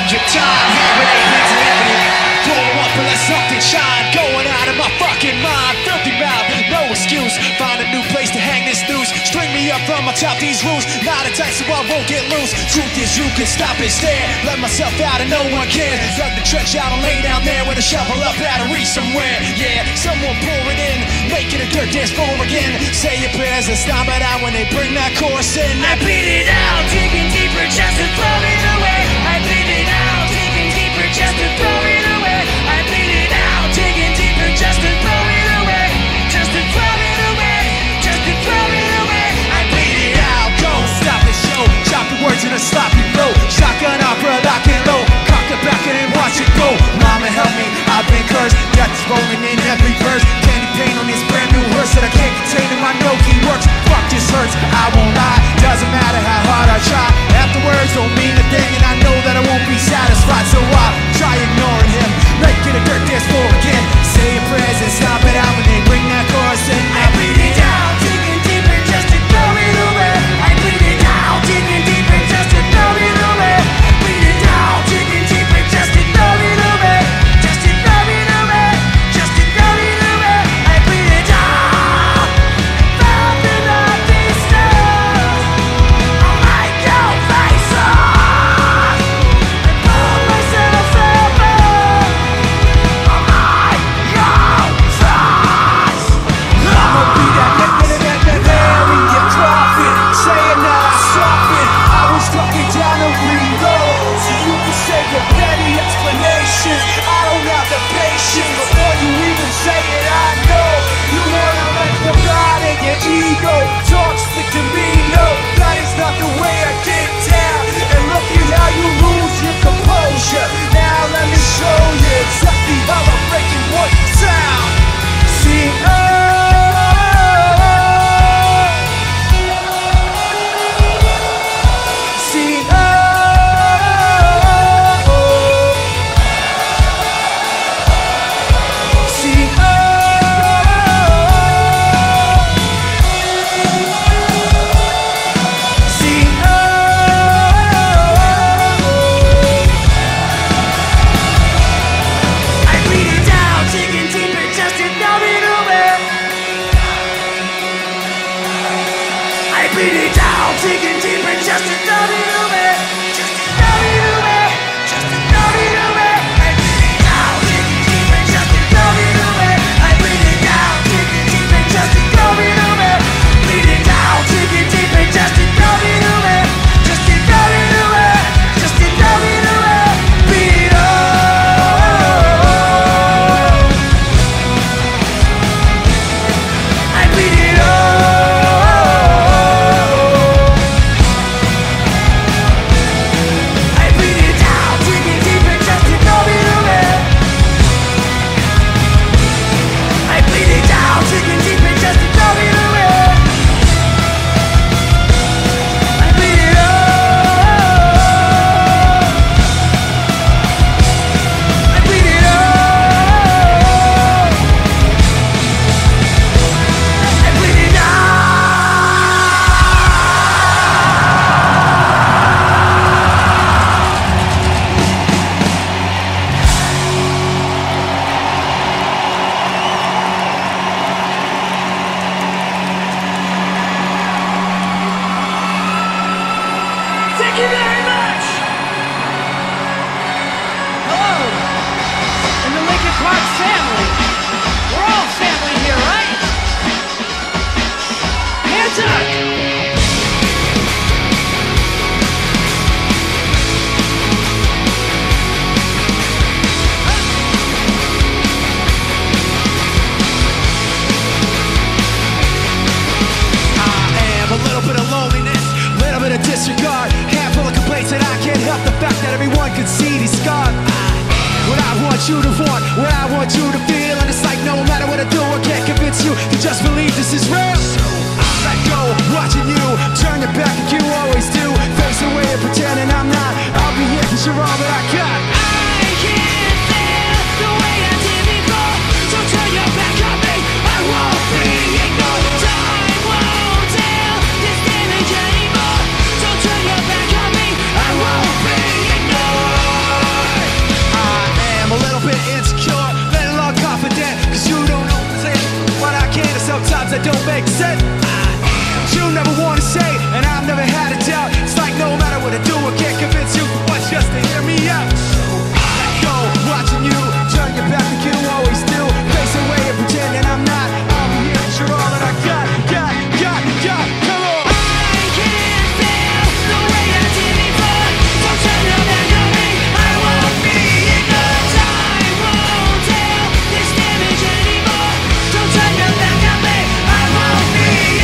Speaker 1: your time. Having eight hits and everything. Blow up and let something shine. Going out of my fucking mind. Filthy mouth, no excuse. Find a new place to hang this noose. String me up from atop these rules. Not a tight so I won't get loose. Truth is you can stop and stare. Let myself out and no one cares. Dug the trench out and lay down there with a shovel up out of reach somewhere. Yeah, someone pour it in. Make it a dirt dance floor again. Say your prayers and stomp it out when they bring that chorus in.
Speaker 2: I bleed it out, digging deeper just to throw it away. I bleed it out, digging deeper just to throw it away. I bleed it out, digging deeper just to throw it away. Just to throw it away, just to throw it away. I bleed it out.
Speaker 1: Go stop the show. Chop the words in a sloppy flow. Shotgun opera, lock and low. Cock the back and watch it go. Mama help me, I've been cursed. Death's rolling in every verse. Candy paint on this brand new hearse that I can't contain in my no-key works. Fuck this hurts, I won't lie. Doesn't matter how hard I try. Afterwards don't mean a thing, and I know that I won't be satisfied. So I try ignoring him. Make it a dirt dance floor again. Say your prayers and stop it out when they bring that chorus in.
Speaker 2: I bleed it out, digging deeper just to throw it away. I bleed it out, digging deeper just to throw it away. Bleed it out, digging deeper just to throw it away. Just to throw it away, just to throw it away. I bleed it out. Found in the distance, I might go face off and pull myself over. I might go face.
Speaker 1: I'ma be that nigga that that hell in your coffin. Saying that I softened. I was talking down the road. So you can say your petty explanations. I don't have the patience. Before you even say it, I know you wanna let the pride in your ego talk slick to me. No, that is not the way I get down. And look at how you lose your composure. Now let me show you exactly how I'm breaking one sound. See, oh. See, oh. See, oh. See, oh.
Speaker 2: I bleed it out, digging deeper just to throw it away. I bleed it out, digging deeper just to throw it away. Just to throw it away, just to throw it away. I bleed it out, digging deeper just to throw it away. I bleed it out, digging deeper just to throw it away. Bleed it out, digging deeper just to throw it away. Just to throw it away, just to throw it away. Bleed it out. I bleed it out. I bleed it out, digging deeper just to throw it away. I bleed it out, digging deeper just to throw it away. I bleed it out. I bleed it out. I bleed it out. Thank you very much.
Speaker 4: Hello, and the Linkin Park family. We're all family here, right? Hands up!
Speaker 1: I am a little bit of loneliness, a little bit of disregard, handful of complaints that I can't help the fact that everyone can see these scars. What I want you to want, what I want you to feel, and it's like no matter what I do, I can't convince you to just believe this is real. So I let go, watching you turn your back like you always do, face away and pretending I'm not. I'll be here 'cause you're all that I got.
Speaker 2: I can't feel the way I did before. So turn your back on me. I won't be ignored. Time won't heal this damage anymore. So turn your back on me. I won't be ignored.
Speaker 1: makes sense. You'll never wanna say, and I've never had a doubt. It's like no matter what I do, I can't convince you but just to hear me out. Let go, watching you turn your back like you always do. Face away and pretending I'm not. I'm here, and you're all that I got, got, got, got. Come on.
Speaker 3: I can't feel the way I did before. Don't turn your back on me. I won't be enough. Time won't heal this damage anymore. Don't turn your back on me. I won't be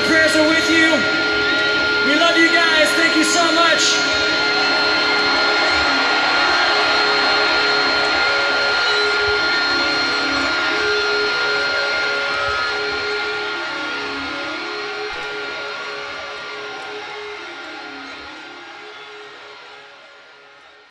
Speaker 4: our prayers are with you. We love you guys. Thank you so much.